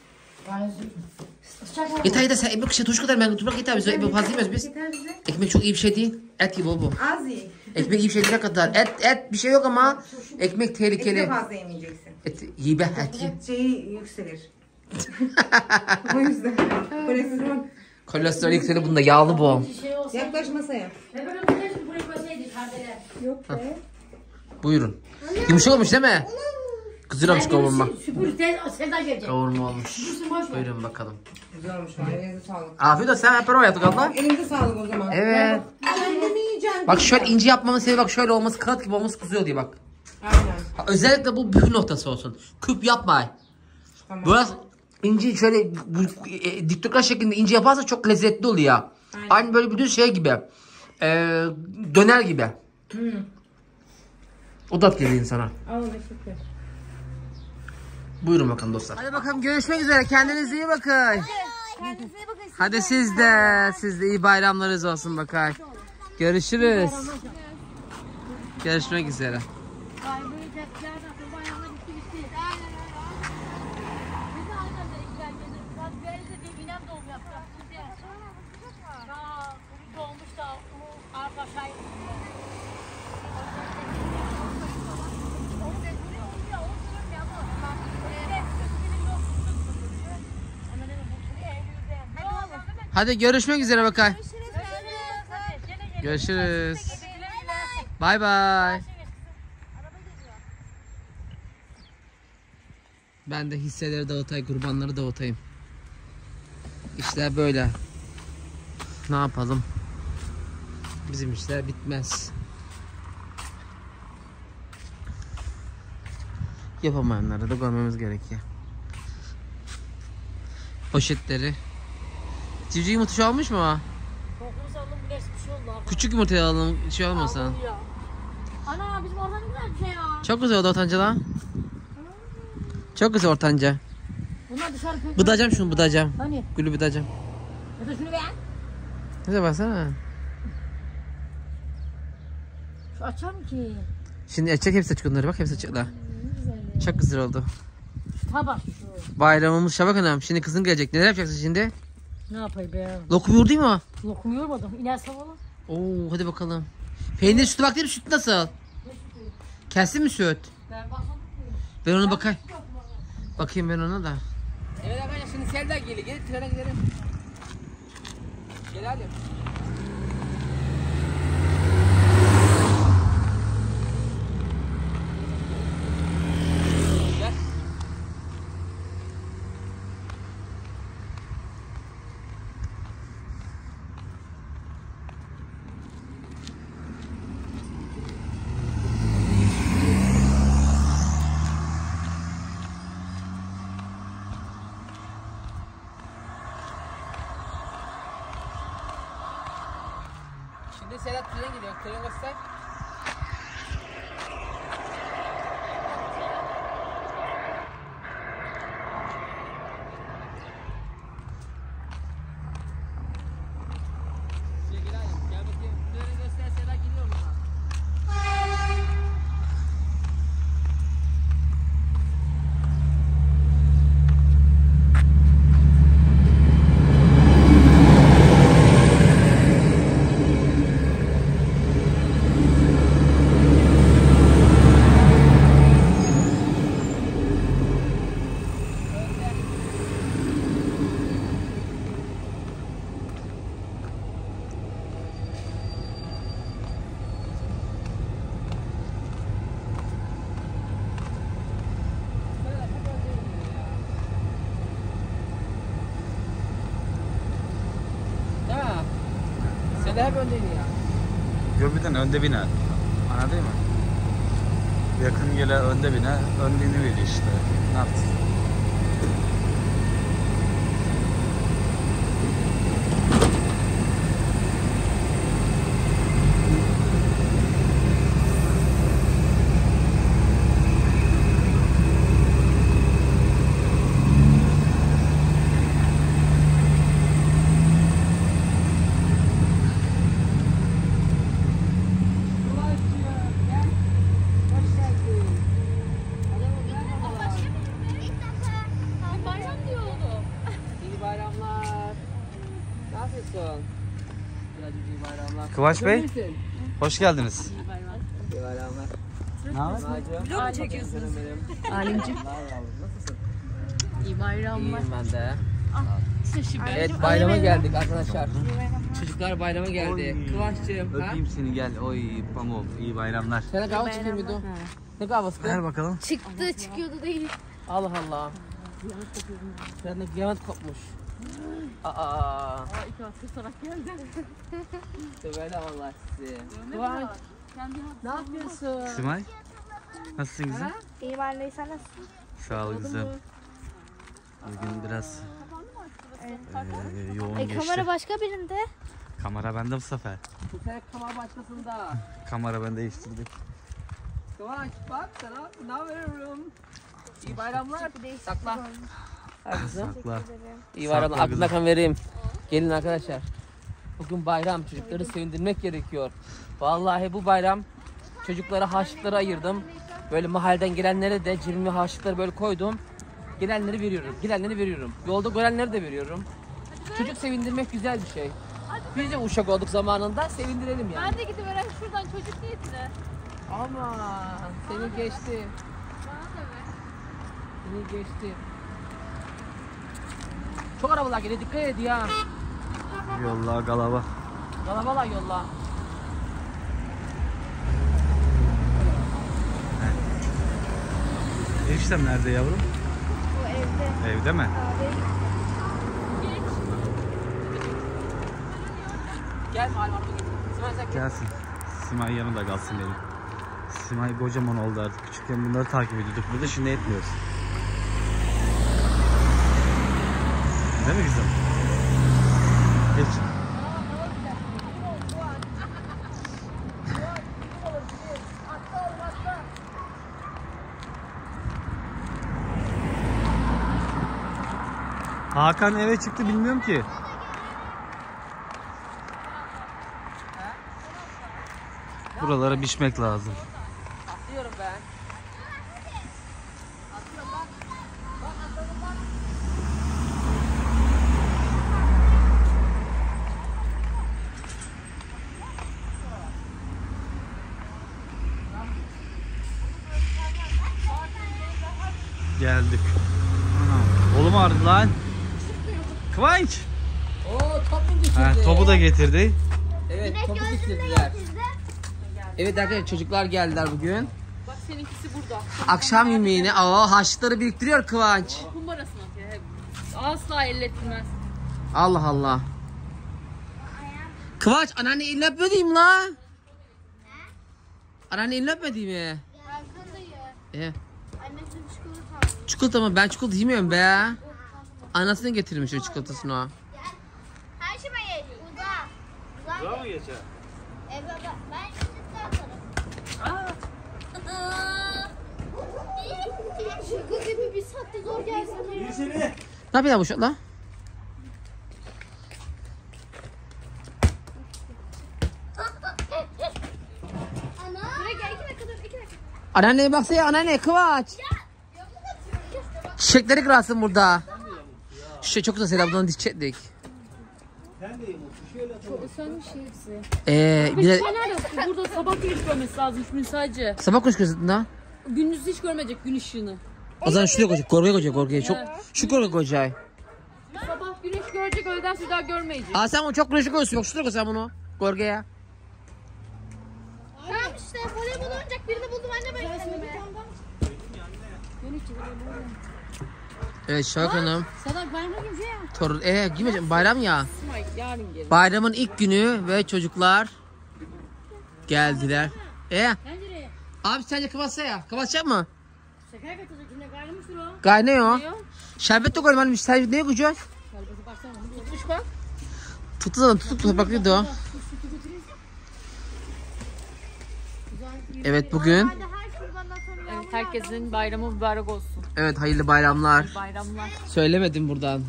Yeter sen ekmek şey turşu kadar ben tutmak yeter biz ekmek fazla yemiyoruz biz. Yeter bize. Ekmek çok iyi bir şey değil. Et gibi bu. Az ye. Ekmek iyi bir şey değil kadar. Et bir şey yok ama ekmek Eti tehlikeli. de fazla yemeyeceksin. Et iyi be et ye. Et şeyi yükselir. O yüzden. Kolesterol. Kolesterol yükselir, bunda yağlı bu. Şey olsa. Yaklaş masaya. Böyle bir buraya koysaydı kardeler. Yok be. Buyurun. Yumuşak olmuş değil mi? Güzel olmuş kavurma. Süpür Sevda gelecek. Kavurma olmuş. Süpürsün boş ver. Buyurun bakalım. Güzel olmuş var. Elinize sağlık. Afiyet olsun, sen hep beraber yaptık abla. Elinize sağlık o zaman. Evet. Ben de mi yiyeceğim? Bak şöyle ince yapmamın sebebi, bak şöyle olması, kağıt gibi olması güzel oluyor bak. Aynen. Ha, özellikle bu püf noktası olsun. Küp yapmayın. Tamam. Biraz ince şöyle dikdörtgen şeklinde ince yaparsa çok lezzetli oluyor. Aynı böyle bir şey gibi. Döner gibi. O da geliyor insana. Al teşekkür. Buyurun bakalım dostlar. Hadi bakalım, görüşmek üzere. Kendinize iyi bakın. kendinize bakın. Hadi siz de iyi bayramlarınız olsun bakay. Görüşürüz. Görüşmek üzere. Hadi görüşmek üzere bakay. Görüşürüz. Bay bay. Ben de hisseleri dağıtayım, kurbanları dağıtayım. İşler böyle. Ne yapalım? Bizim işler bitmez. Yapamayanları da görmemiz gerekiyor. Poşetleri. Civciv yumurta almış mı? Küçük yumurta alalım, şey olmasın. Ana bizim orada ne güzel bir şey ya. Çok güzel oldu ortanca lan. Çok güzel ortanca. Bunlar dışarı köy. Bıdacağım şunu, bıdacağım. Hani? Gülü bıdacağım. Ya da şunu beğen. Neyse baksana. Şu açar mı ki? Şimdi açacak, hepsi açık onları, bak hepsi açıklar. Çok güzel oldu. Tabak şu. Bayramımız Şabak Hanım. Şimdi kızın gelecek. Neler yapacaksın şimdi? Ne yapayım be? Lokum yoğurdu değil mi o? Lokum yormadım. İner savalı. Oo, hadi bakalım. Peynir sütü bak değil mi? Süt nasıl? Kestin mi süt? Ben ona bakayım. Bakayım ben ona da. Evet arkadaşlar, şimdi Serdar geliyor. Gelin trene gidelim. Gel hadi. Gel. Şimdi Sedat tren gidiyor. Tren göster. Normalde hep önde iniyor. Göbüden önde biner. Anladın mı? Yakın gele önde biner. Önlüğünü veriyor işte. Ne yapsın? İyi bayramlar. Ne yapıyorsun? Birazcık iyi bayramlar. Kıvanç Bey, Neredesin? hoş geldiniz. İyi bayramlar. Ne haber? Vlog mu çekiyorsunuz? Alemciğim. Nasılsın? İyi bayramlar. İyiyim ben de. Şaşı ben. Evet bayrama geldik arkadaşlar. Çocuklar bayrama geldi. Oy. Kıvanç'cığım. Ha? Öpeyim seni gel. Oy pamuk. İyi bayramlar. Sana kahve çıkıyor muydu? Ne kahvesi? Ver bakalım. Çıkıyordu değil. Allah Allah. Ben de kıyamet kopmuş. Aa. İki hafta sonra geldi. Böyle vallahi sizi. Kıvanç. Ne yapıyorsun? Simay. Nasılsın kızım? İyi vallahi sen nasılsın? Sağ ol kızım. Bugün biraz yoğun geçti. Kamera başka birinde. Kamera bende bu sefer. Bu sene kamera başkasında. Kamera ben değiştirdik. Kıvanç bak sana ne veriyorum. İyi bayramlar. Sakla. Hadi kızım. Sakla. İyi bayramlar. Sakla kızım. Aklımdan vereyim. Gelin arkadaşlar. Bugün bayram. Çocukları sevindirmek gerekiyor. Vallahi bu bayram çocuklara harçlıkları ayırdım. Böyle mahalleden gelenlere de cebime harçlıkları böyle koydum. Gelenleri veriyorum. Gelenleri veriyorum. Yolda görenleri de veriyorum. Çocuk sevindirmek güzel bir şey. Biz de uşak olduk zamanında. Sevindirelim yani. Ben de gidiverem şuradan çocuk niyetine. Ama seni geçti. Bana da ver. Seni geçti. Çok arabalar geliyor. Dikkat et ya. Yolla galaba. Kalabalık yolla. Eniştem nerede yavrum? O evde. Evde mi? Gel mahalle araba getir. Simay sen gel. Gelsin. Simay yanında kalsın benim. Simay kocaman oldu artık. Küçükken bunları takip ediyorduk burada. Şimdi etmiyoruz. Değil mi kızım? Geç. Hakan eve çıktı bilmiyorum ki. Buralara biçmek lazım. Atlıyorum ben. Geldik. Anam. Oğlum ağrıdı lan. Kıvanç. Oo top mu getirdi? Ha, topu da getirdi. Evet topu getirdiler. Evet arkadaşlar çocuklar geldiler bugün. Bak seninkisi burada. Akşam yemeğini harçlıkları biriktiriyor Kıvanç. Kumbarasına atıyor hep. Asla elletmez. Allah Allah. Kıvanç anneanne elini öpmediğim la. Anneanne elini öpmediğim mi? Arkandayım. Annem sana çikolata almış. Çikolata mı? Ben çikolata yemiyorum be. Anasını getirmiş o çikolatasını o. Her şey ben yedim. Uza. Bravo geçer. Evet ben şimdi atarım. Şaka gibi bir saatte zor gelsin. Ne yapıyor bu şu la? Ana. Buraya gel 2 dakika dur 2 dakika. Anneanneye baksana anneanne Kıvanç. Çiçekleri kırarsın burada. Şu çok güzel Serap bundan dikecektik. Sen şeysi. Bir de Sen nerede? Burada sabah güneş görmesi lazım şu sadece. sabah kuş gözünden. Gündüz hiç görmeyecek gün ışığını. O zaman şuraya koyacak. Gorgaya koyacak gorgaya. Çok şu gorgaya koyacak. Sabah güneş görecek öğleden sonra daha görmeyecek. Aa sen onu çok güneşli koyuyorsun. Bak şuraya koy sen bunu. Gorgaya. Tamam işte voleybol oynayacak birini buldum anne ben kendime. Evet Şafak Hanım. Sana bayram gibi şey ya. Torun girmeyeceğim bayram ya. Yarın gelin. Bayramın ilk günü ve çocuklar geldiler. Pencereye. Abi sence kapatsa ya. Kapatacak mı? Şeker getirecek. Yine kaynamıştır o. Kaynıyor. Diyor. Şerbet de koyalım. Sen ne koyacağız? Şerbeti baksana. Tutmuş bak. Tuttu zaten tutup baklıydı o. Evet bugün. Evet, herkesin bayramı mübarek olsun. Evet hayırlı bayramlar. Bayramlar. Söylemedim buradan.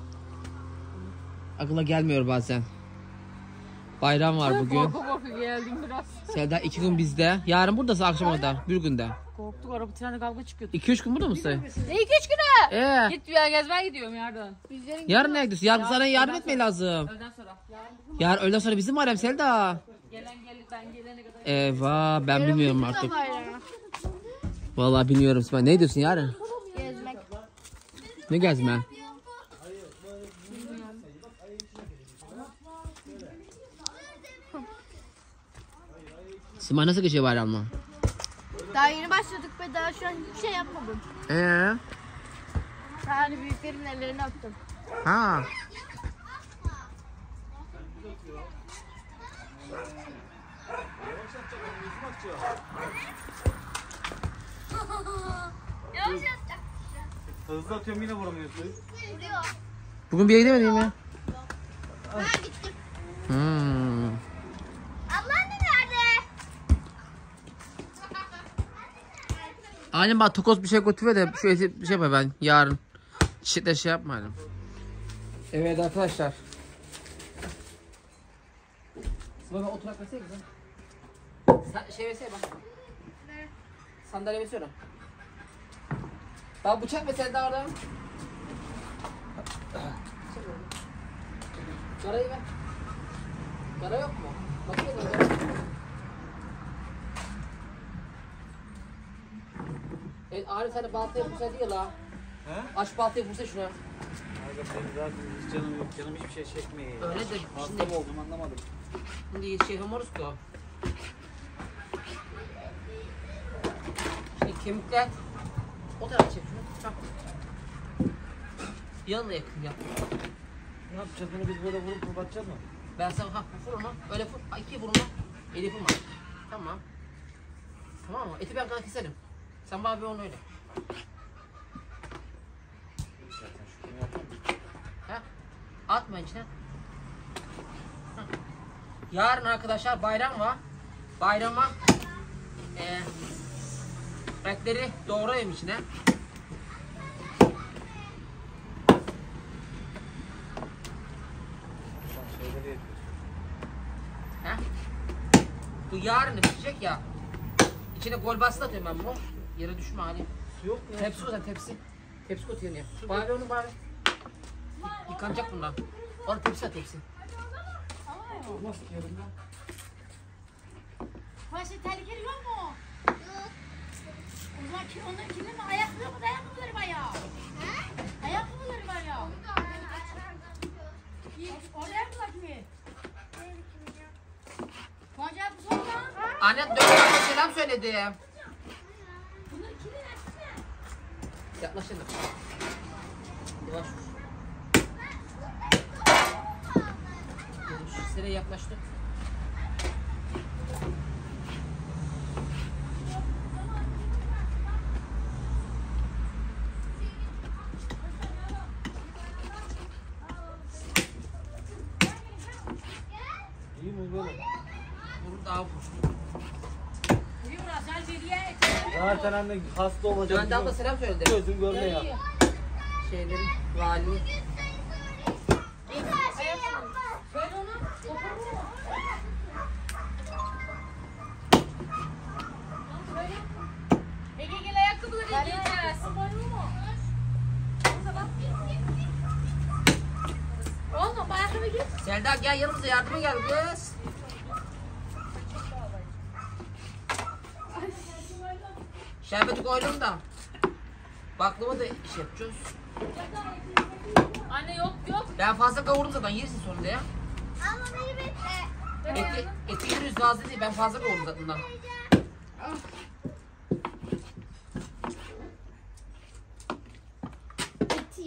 Aklıma gelmiyor bazen. Bayram var bugün. Korku geldim biraz. Selda 2 gün bizde. Yarın buradasın akşama kadar. Bir günde. Korktuk, araba trende kavga çıkıyordu. 2-3 gün burada mısın? Ne 2-3 güne? Git Ya gezmeye gidiyorum yarın. yarın ne gidiyorsun? Yarın sana yardım etmeye lazım. Öğleden sonra. Yarın öğleden sonra bizim bayram Selda. Gelen gelir, ben gelene kadar. Eyvah ben bilmiyorum artık. Vallahi bilmiyorum. Sen ne diyorsun yarın? Gezmek. Ne gezme? Simay nasıl geçiyor bayramla? Daha yeni başladık ve daha şu an hiçbir şey yapmadım. Yani büyüklerimin ellerini öptüm. Ha. Hızlı atıyorum yine vuramıyorsun. Bugün bir yere gidemedin mi? Ben gittim. Ablan nerede? Annem bana tokoz bir şey götürüyor da şu eti bir şey yapma ben yarın. Çiçekler şey yapmayalım. Evet arkadaşlar. Baba oturak versene kızım. Şey versene bak. Ne? Sandalye versene. Bak bıçak versene daha orada. Karayı ver. Kara yok mu? Bakıyoruz orada. Evet Arif sen de baltayı vursa değil la. He? Aç baltayı vursa şuna. Abi benim zaten hiç canım yok. Canım hiçbir şey çekmiyor. Öyle de Hasta şimdi, mı oldum anlamadım. şimdi şey yapamıyoruz ki o. Şimdi kemikler o tarafa çek şunu. Bak. Yanına yakın yap. Ne yapacağız bunu biz böyle vurup kapatacağız mı? Ben sana vur onu. Öyle vur. İki vur onu. Elif vurma. Tamam. Tamam mı? Eti ben kadar keserim. Sen bana bir onu öyle. Ha? Atma içine. Hah. Yarın arkadaşlar bayram var. Bayrama etleri doğrayayım içine. Ha? Bu yarın pişecek ya. İçine golbasta atıyorum ben bunu. Yere düşme hali. Su yok mu ya? Tepsi koy tepsi. Tepsi koy yanıyor. Bari onu bari. Yıkanacak bundan. Orada tepsi at tepsi. Nasıl yiyorum ya? Başka tehlikeli yok mu? Yok. O zaman onun kirli mi? Ayakkabı mı? Ayakkabıları var ya. Ayakkabıları var ya. Orada ayakkabılar kimi? Gonca bu sorma. Anne 4 dakika selam söyledi. Bunları kirli ne? Yaklaşın. Yavaş vur. Sere yaklaştı. İyi mi böyle? Vur daha vur. Yürü burası. Sen deliye. Zaten anne hasta olacak. Döndü abla selam söyledi. Gözüm görme ya. Şeylerin vali. Böyle onu. Ege gel ayakkabıları giyeceğiz. Oğlum ayakkabı giy. Selda gel yanımıza yardıma gel kız. Şerbeti koydum da. Baklava da iş yapacağız. Anne yok yok. Ben fazla kavurdum zaten yersin sonunda ya. Ama beni bekle. Eti yürüyüz razı değil ben fazla kavurdum zaten bundan.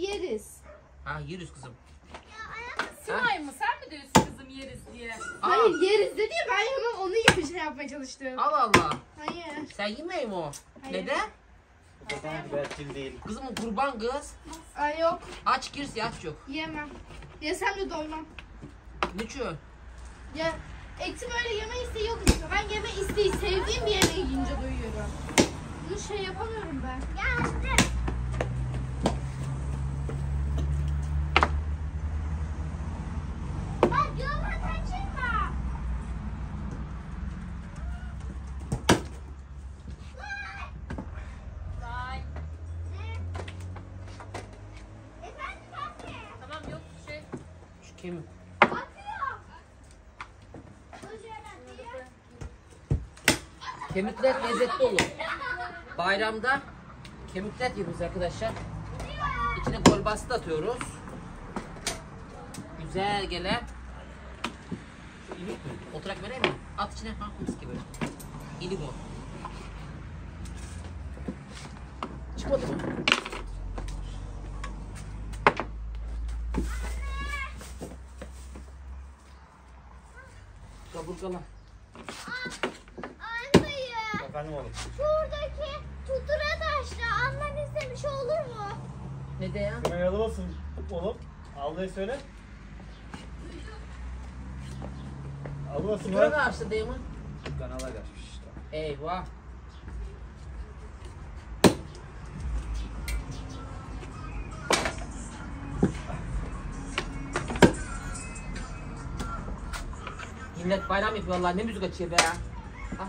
yeriz. Ha yürüz kızım. Simay mı? Sen mi diyorsun kızım yeriz diye? Hayır yeriz dedi ya, ben hemen onu gibi şey yapmaya çalıştım. Allah Allah. Hayır. Sen yemeyeyim o. Hayır. Neden? Zaten güvercin değil. Kızım o kurban kız. Ay yok, Aç girsin aç yok. yemem. Yesem de doymam. Niçin? Ya eti böyle yeme isteği yok işte. Ben yeme isteği sevdiğim bir yemeği yiyince doyuyorum. Bunu şey yapamıyorum ben. Geldim. Bak yolunu kaçırma. Vay. Efendim anne. Tamam yok bir şey. Şu kemik. Atıyorum. Atıyor. Kemikler lezzetli olur. Bayramda kemikler yapıyoruz arkadaşlar. İçine kolbastı da atıyoruz. Güzel gele. Şu ilik mi? Oturak vereyim mi? At içine. Ha mis gibi. İlik o. Çıkmadı mı? Kaburgalar. Anlayı. Efendim oğlum. Şuradaki tutura taşla annem istemiş olur mu? Ne de ya? Sen yalamasın oğlum. Ablaya söyle. Almasın Şurada lan. açtı değil mi? Kanala kaçmış işte. Eyvah. Millet bayram yapıyor vallahi, ne müzik açıyor be ya. Al.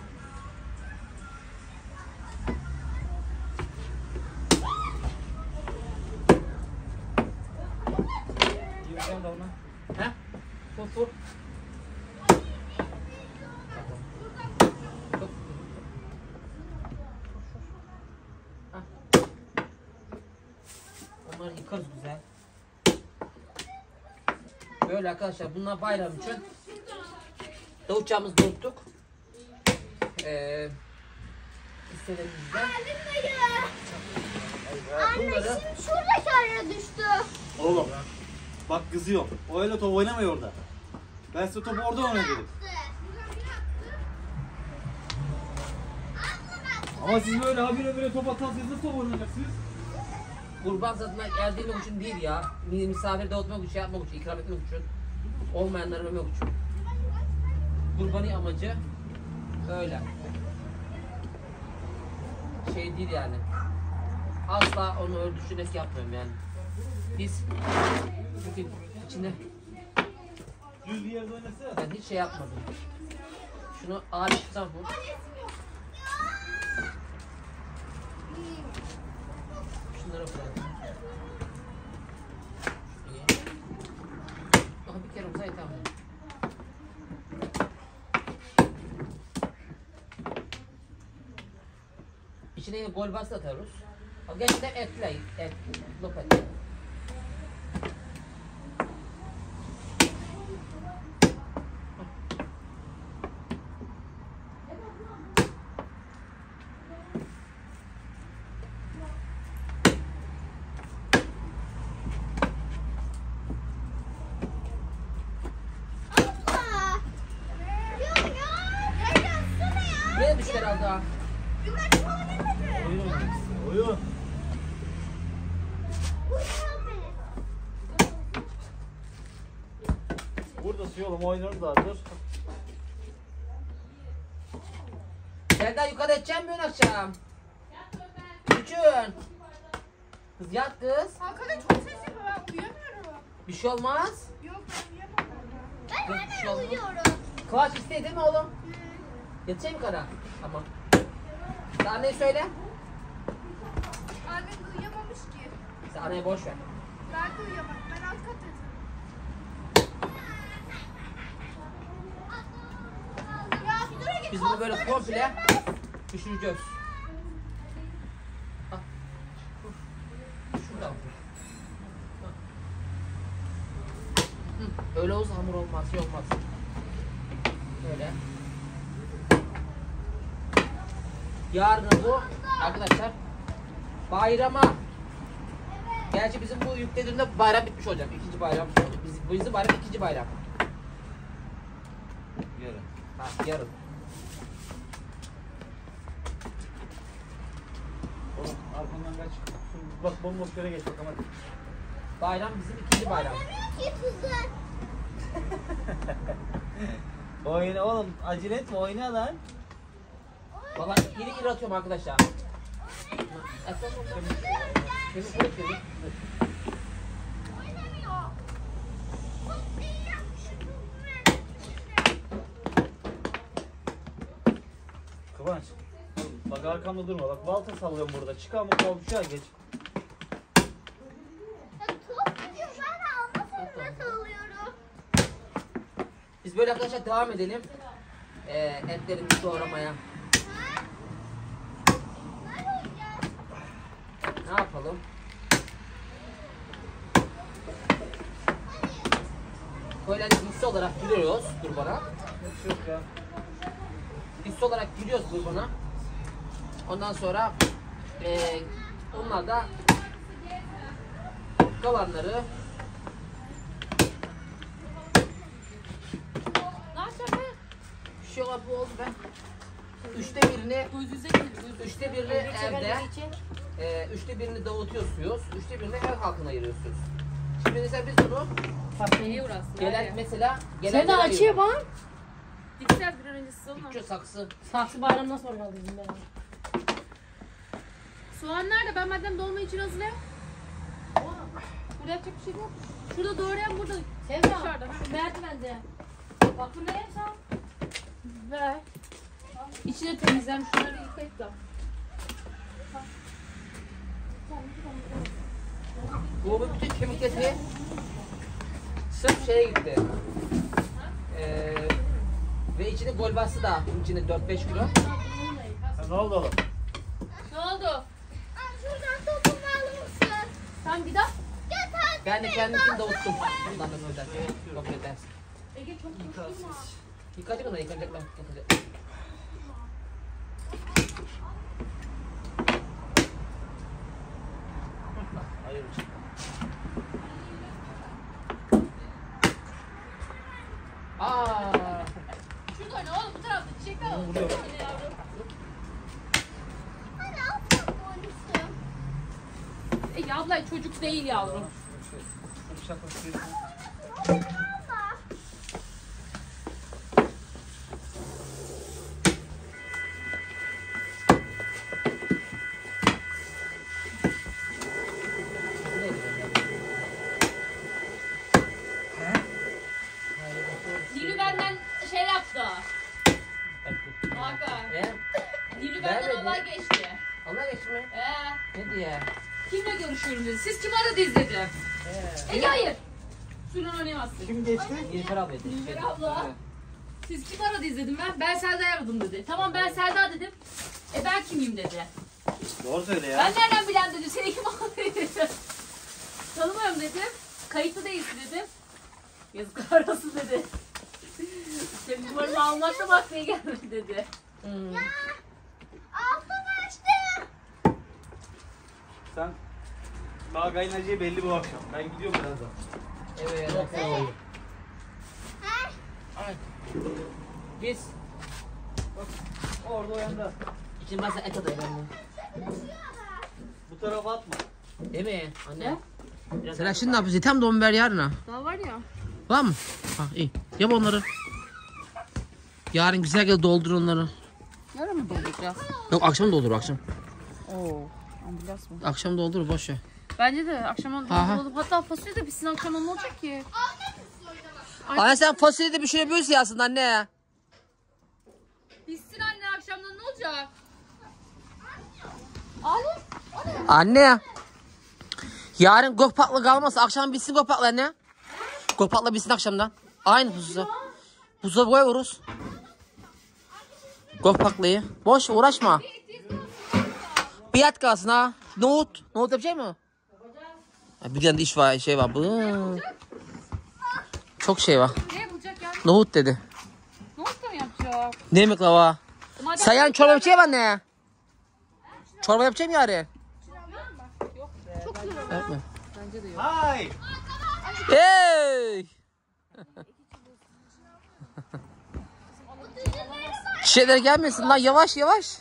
Yiyeceğim de ona. He? Vur vur. Çok. Al. Onları yıkarız güzel. Böyle arkadaşlar, bunlar bayram için. Davutçağımızı doğuttuk. İstediğimizde. Geldim dayı. Anne Bunları şimdi şuradaki araya düştü. Oğlum. Bak kızıyor. O öyle top oynamıyor orada. Ben size topu orada oynayın dedim. Ama siz böyle habire böyle top atarsanız nasıl top oynayacaksınız? kurban satına geldiğim için değil ya. Misafir dağıtmak için, şey yapmak için, ikram etmek için. Olmayanlara vermek için. Kurbani amacı öyle. Şey değil yani. Asla onu öldürüşerek yapmıyorum yani. Biz çünkü içinde Düz bir yerde oynasana. ben hiç şey yapmadım. Şunu ağaçtan vur. Şunlara bırak. Daha bir kere olsaydı tamam. İçine yine gol bastı atarız. Gerçekten etle, et, lop et. Abla. Yok ya. Dayı atsana ya. Nereye düştü herhalde ha? Bunlar çok oynamadı. Oyun oynayacaksın. Oyun. Bu ne? Burada su oğlum oynarlardır. Serdar yukarı edeceğim mi ön akşam? Küçün. Kız yat kız. Hakan'a çok ses yapıyor, ben uyuyamıyorum. Bir şey olmaz. Yok ben uyuyamam. Ben Yok, bir şey hemen olmaz. uyuyorum. Kıvaç istedi değil mi oğlum? Yatacağım yukarı. Tamam. Sen anneye söyle. Annem de uyuyamamış ki. Sen anneye boş ver. Ben de uyuyamam. Ben alt kattayım. Ya dur git. Biz bunu böyle komple düşüreceğiz. Al. Şuradan. Hı. Öyle olsa hamur olmaz, şey olmaz. Böyle. Yarın bu arkadaşlar bayrama Gerçi bizim bu yüklediğimde bayram bitmiş olacak. İkinci bayram. Bizim bayram ikinci bayram. Yarın. Ha, yarın. Oğlum arkamdan kaç. Şu bak bomboş yere geç bakalım hadi. Bayram bizim ikinci bayram. Ki tuzak. Oyna oğlum acele etme oyna lan. Valla iri atıyorum arkadaşlar. Oynamıyor. Çok iyi yapmışım. Kıvanç. Bak arkamda durma bak balta sallıyorum burada. Çık ama komşuya geç. Top gidiyor. Ben de alma forması alıyorum. Biz böyle arkadaşlar devam edelim. Etlerimizi doğramaya. Ne yapalım? Böyle hissi olarak gülüyoruz kurbana. Yok ya. Hissi olarak gülüyoruz kurbana. Ondan sonra onlar da kalanları Ne yapacağım be? bir şey bu oldu be. Üçte birini evde, üçte birini dağıtıyorsunuz, üçte birini ev halkına ayırıyorsunuz. Şimdi mesela biz bunu Neye uğraşsın? gelen mesela Sen de açıyor bak. Dikser bir an önce siz olma. Bütçe saksı. Saksı bayramdan sonra aldım ben. Soğan nerede? Ben madem dolma için hazırlayayım. Burada yapacak bir şey yok. Şurada doğrayan burada. Sevda, Dışarıda. şu merdivende. Bak bu ne sen? Ver. İçine temizlem şunları yıkayıp da. Bu bütün kemik eti sırf şeye gitti. Ve içine golbası da içine 4-5 kilo. Ha, ne oldu oğlum? Ne oldu? Şuradan topumu alır mısın? Sen bir daha. Gel hadi. Ben de kendimkini davuttum. Bundan da böyle dersin. Yok öyle dersin. Ege çok koşturma. Yıkacak mı? Yıkacaklar. Hayır. Aa. Şurada oyna oğlum bu tarafta çiçekler var. Vuruyor. Yine yavrum. Hadi al topumu. Ege abla çocuk değil yavrum. Nilü benden şey yaptı. Hakan. Nilü benden Vermedi. olay geçti. Allah geçme. Ne diye? Kimle görüşüyorum dedi. Siz kimi aradınız dedi. Ege hayır. Suyla oynayamazsın. Kim geçti? Nilüfer abla dedi. Nilüfer abla. Siz kimi aradınız dedim ben. Ben Selda'yı aradım dedi. Tamam ben Selda dedim. Ben kimim dedi. Doğru söyle ya. Ben nereden bilen dedi. Seni kim aldı dedi. Tanımıyorum dedim. Kayıtlı değilsin dedim. Yazıklar olsun dedi. İşte numaramı almakla bakmaya gelmedi dedi. Altın açtı. Sen daha kaynayıcı belli bu akşam. Ben gidiyorum birazdan. Evet. Ay. Biz Orada oyanda. için bazen et adayım ben. Bu tarafa atma. Değil mi anne? Sen şimdi ne yapıyorsun? Tam don ver yarına. Daha var ya. Var mı? Bak iyi. Yap onları. Yarın güzel gel doldur onları. Yarın mı dolduracağız? Yok akşam doldur akşam. Oo. Ambulans mı? Akşam doldur boş ver. Bence de akşama Aha. dolduralım. Hatta fasulye de bitsin akşama ne olacak ki? Anne sen fasulye de bir şey yapıyorsun ya aslında anne. Bitsin anne akşamdan ne olacak? Anne. Yarın gökpakla kalmasa akşam bitsin gökpakla anne. Gökpakla bitsin akşamdan. Aynı buzda. Buzda koyuyoruz. Gökpaklıyı. Boş uğraşma. Bir at kalsın ha. Nohut. Nohut yapacak mı? Bir tane de iş var, şey var. Çok şey var. Ne yapacak ya? Nohut dedi. Ne oldu mu yapacak? Ne yemek la var? Madem Sayan çorba yapacak mı anne? Çorba yapacak mı yarın? Yok be. Yapma. Bence de yok. Hay! Hey! Şeyler gelmesin lan, yavaş yavaş.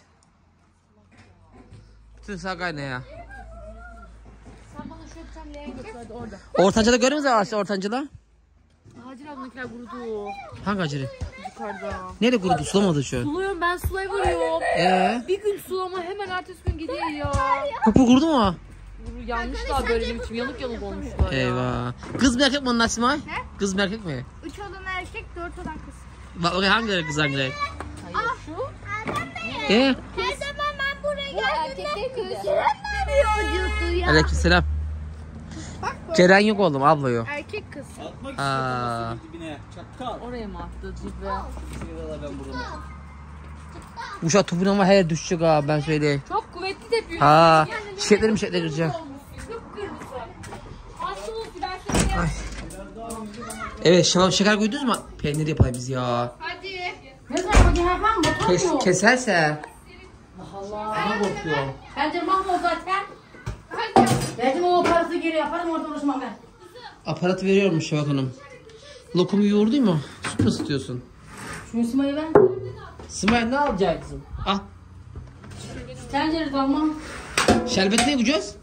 Bütün sakay ne ya? Sen bana şu öpten leğen götür hadi orada. Ortancada görüyor musun ağaçta ortancada? Hacer ablanınkiler kurudu. Hangi acırı? Yukarıda. Nerede kurudu? Sulamadı şu an. Suluyorum ben sulayıveriyorum. Bir gün sulama hemen ertesi gün gidiyor ya. Kapı kurdu mu? Yanmışlar böyle ne biçim yanık yanık olmuşlar ya. Eyvah. Kız mı erkek mi onun Asimay? Kız mı erkek mi? 3 olan erkek, 4 olan kız. Bak hangi renk kız hangi renk? Hayır şu. He? Her zaman ben buraya Bu erkek değil miydi? geldiğimde ya. Aleykümselam. Ceren yok oğlum, abla yok. Erkek kız. Atmak Aa. istiyorsun dibine. Çakal. Oraya mı attı cibe? Şurada ben burada. Uşak topun ama her düşecek ha, ben söyleyeyim. Çok kuvvetli tepiyor. Ha, çiçeklerim gireceğim. Kıpkırmızı. Hasta olsun ben sana Evet, şeker koydunuz mu? Peynir yapalım biz ya. Hadi. Ne zaman hadi hemen motor mu? Keserse. Allah. Bana korkuyorum. Bence mahvol zaten. Verdim o parası geri yaparım orada uğraşmam ben. Aparat veriyormuş Şevak Hanım. Lokumu yoğurdu mu? Süt mü ısıtıyorsun? Şu Müslüman'ı ben. Simay ne alacaksın? Al. Tencere damla. Şerbet ne yapacağız?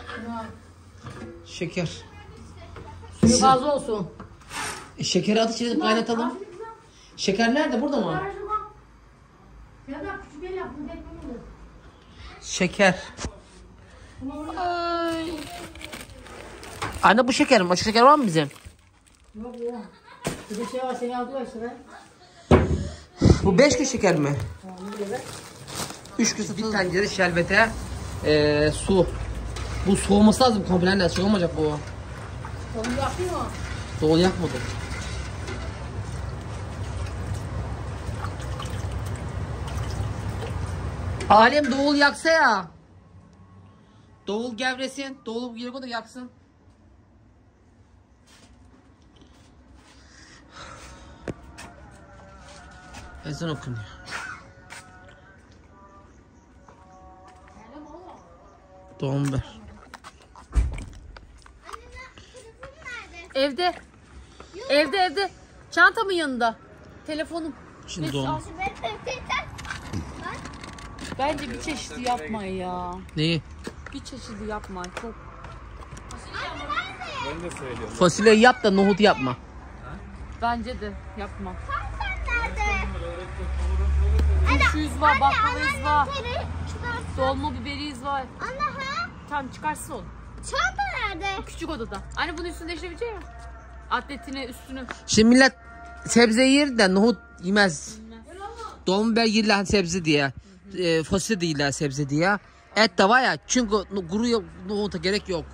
Şeker. Suyu fazla olsun. Şekeri at içine kaynatalım. Şeker nerede? Burada mı? Ya da küçük el yaptım. Şeker. Anne bu şeker mi? Başka şeker var mı bizim? Yok ya. Bir de şey var seni aldılar işte. Bu 5 gün şeker mi? 3 gün bir tencere şerbete su. Bu soğuması lazım komple, ne şey olmayacak bu. Onu yapıyor mu? Doğru yakmadı. Alem Doğul yaksa ya. Doğul gevresin. Doğul yere koy da yaksın. Ezan okunuyor. Doğum ver. Evde. Evde. Çantamın yanında. Telefonum. Şimdi doğum. Bence bir çeşidi yapma ya. Neyi? Bir çeşidi yapma. Çok. Ben de söylüyorum. Fasulye yap da nohut yapma. Bence de yapma. Nerede? Turşuyuz var, baklavayız var. Çıkarsın. Dolma biberiyiz var. Anne ha? Tamam çıkarsın onu. Çanta nerede? Küçük odada. Anne bunu üstünde değiştirebilecek misin? Atletini üstünü. Şimdi millet sebze yer de nohut yemez. Dolma biber yerler sebze diye. Fasulye değiller sebze diye. Et de var ya, çünkü kuru nohuta gerek yok.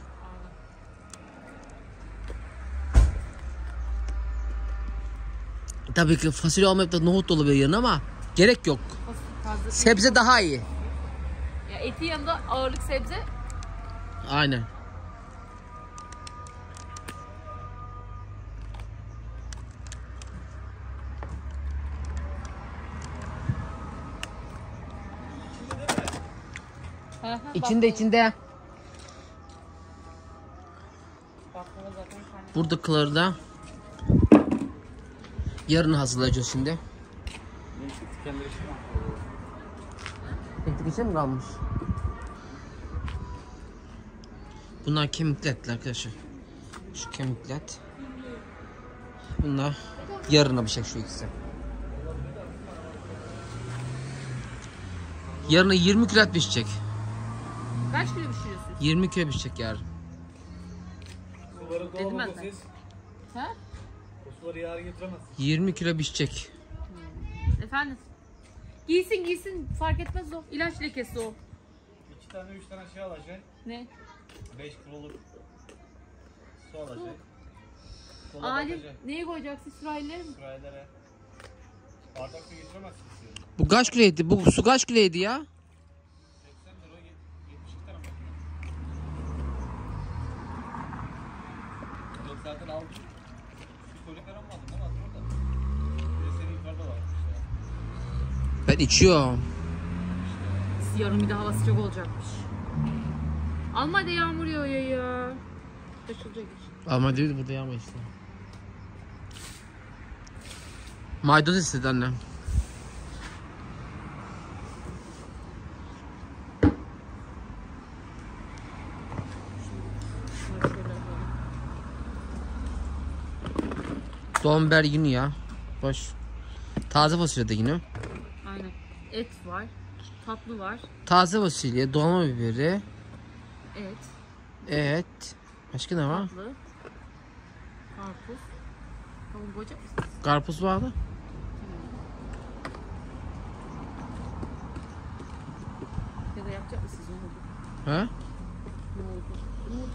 Tabii ki fasulye olmayıp da nohut da olabilir yerine ama gerek yok. Fazla. Sebze daha iyi. Ya eti yanında ağırlık sebze. Aynen. İçinde. Buradakileri da yarın hazırlayacağız şimdi. Etlik içe mi kalmış? Bunlar kemikli etler arkadaşlar. Şu kemikli et. Bunlar yarına bir şey şu ikisi. Yarına 20 kilo et pişecek. Kaç kilo pişiriyorsun? 20 kilo pişecek yarın. Dedim ben de. Ha? Kusuları yarın getiremezsin. 20 kilo pişecek. Efendim? Giysin fark etmez o. İlaç lekesi o. 2 tane 3 tane şey alacaksın. Ne? 5 kiloluk su alacaksın. Dolaba Alim atacaksın. neye koyacaksın? İsrail'lere mi? Sıraylara. Bardak su getiremezsin istiyorum. Bu kaç kiloydu? Bu su kaç kiloydu ya? 80 lira 72 tane makine. Yok zaten aldım. Şu kolikara mı aldın? Ne aldın orada? Bir de senin yukarıda varmış ya. Ben içiyorum. Yarın bir de hava sıcak olacakmış. Alma da yağmur yağıyor ya. Kaçılacak iş. Ama değil burada yağma işte. Maydanoz istedi annem. Doğum biber yine ya. Boş. Taze fasulye de yine. Aynen. Et var. Tatlı var. Taze fasulye, dolma biberi, Et. et. Başka ne var? Tatlı. Karpuz. Kavun koyacak mısın? Karpuz vardı. Ya da yapacak mısınız onu? He? Ne oldu? Ne oldu?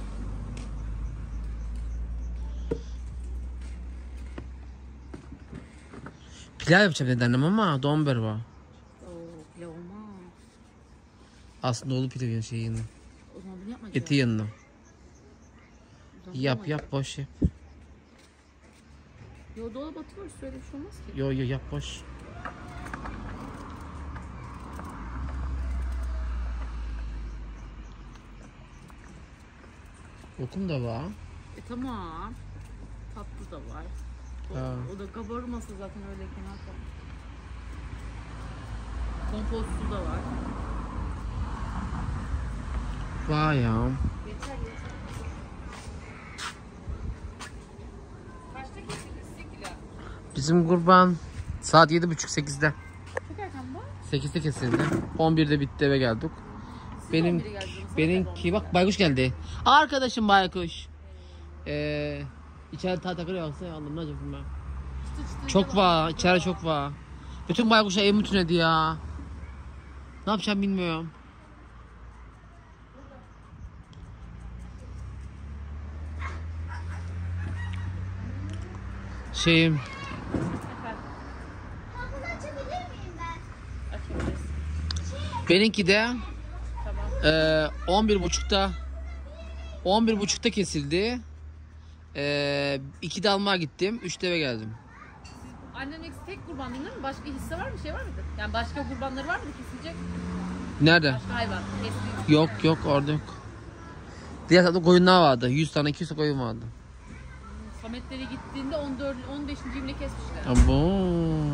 Pilav yapacağım dedi annem ama doğum biberi var. Oo, pilav olmaz. Aslında oğlu pilav şey yanında. O zaman bunu yapmayacağız. Eti yanında. O zaman Yap olmaz. yap boş yap. Yo dolaba atılır. Öyle bir şey olmaz ki. Yo yo yap boş. Lokum da var. Tamam. Tatlı da var. Ha. O da kabarması zaten öyle kenar kalmış. Kompostlu da var. Var ya. Yeter yeter. Kaçta kesildi kilo? Bizim kurban saat 7.30-8'de. Çok erken bu. 8'de kesildi. 11'de bitti eve geldik. Siz Benim 11'e geldiniz. benimki bak baykuş geldi. Arkadaşım baykuş. İçeride takır yoksa anlamına acaba ben. Çok var, içeride çok var. Bütün baykuşa ev mütünedi ya. Ne yapacağım bilmiyorum. Şeyim, Kapını açabilir miyim ben? Açabiliriz. benimki de Tamam. 11.30'da kesildi. 2'de almaya gittim, 3'te eve geldim. Annen tek kurban değil mi? Başka hisse var mı? Şey var mıydı? Yani başka kurbanları var mıydı kesilecek? Nerede? Başka hayvan. Kesilecek. Yok orada yok. Diğer tarafta koyunlar vardı. 100 tane 200 tane koyun vardı. Sametleri gittiğinde 15. günde kesmişler. Abo.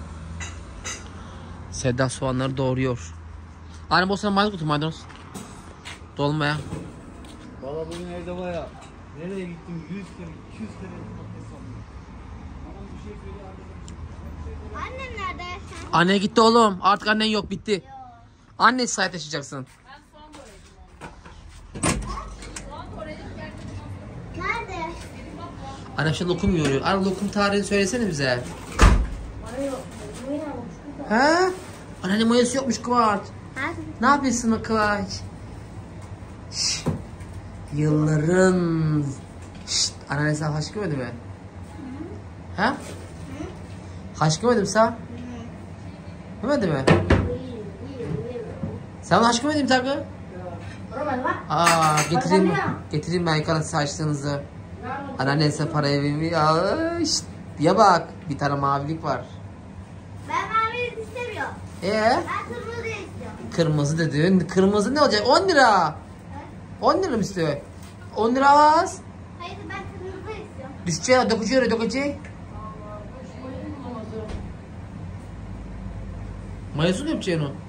Seda soğanları doğruyor. Annem o sana maydanoz kutu maydanoz. Dolmaya. Valla bugün evde baya nereye gittim 100 kere 200 kere domates aldım. Ama bir şey söylüyor Annem nerede? Anne gitti oğlum. Artık annen yok bitti. Annesi sahip taşıyacaksın. Ben soğan doğradım onu. Soğan doğradım gerçekten. Nerede? Annem şimdi lokum yoruyor. Anne lokum tarihini söylesene bize. He? Anne mayası yokmuş Kıvanç. Ne yapıyorsun o Kıvanç? Şşş. Yılların. Şşt. Anneanne sana haş görmedi mi? He? Haş görmedi mi sen? Görmedi mi? Sen haş görmedin mi Tarık? Getireyim ben yıkanın saçlarınızı. Anneannen size parayı vermiyor. Ya, şşt. Ya bak bir tane mavilik var. Ben mavi istemiyorum. Ben kırmızı istiyorum. Kırmızı dedin. Kırmızı ne olacak? 10 lira. 10 lira mı istiyor? 10 lira az. Hayır ben kırmızı istiyorum. Düşecek, dökecek. Mayası mı yapacaksın o?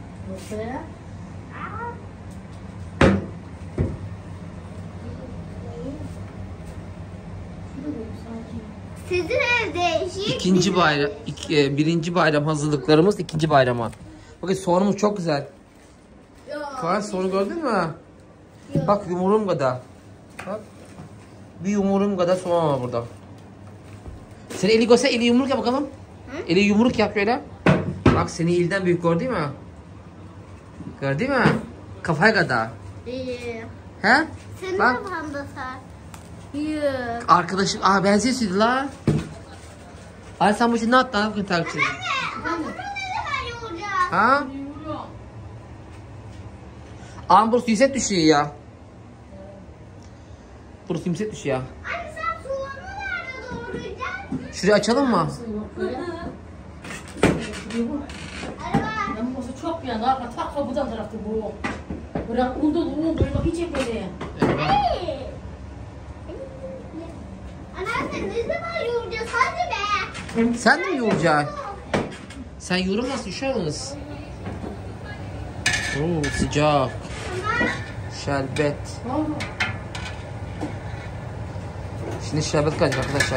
Sizin evde İkinci bayram, birinci bayram hazırlıklarımız ikinci bayrama. Bakın soğanımız çok güzel. Kaan soğanı gördün mü? Bak yumurum kadar. Bak. Bir yumurum kadar soğan var burada. Seni eli göster, eli yumruk yap bakalım. Eli yumruk yap şöyle. Bak seni elden büyük gördün mü? Gördün mü? Kafaya kadar. İyi. He? Senin Bak. kafanda sen. Yok. Arkadaşım, benziyorsun la. Ay sen bu işi ne attın? Bakın takipçi. Bunu ne zaman yoğuracağız? Ha? Ama burası yüksek düşüyor ya. Burası yüksek düşüyor ya. Anne sen soğanı nerede doğrayacaksın? Şurayı açalım mı? Araba. Ben bu çok yani arka tak kapıdan tarafta bu. Bırak un böyle bak hiç böyle. Hey. Anne ne zaman yoğuracağız? Hadi be. Sen de mi yoğuracaksın? Sen yoğuramazsın, üşer misin? Oo, sıcak. Şerbet. Şimdi şerbet kaçacak arkadaşlar.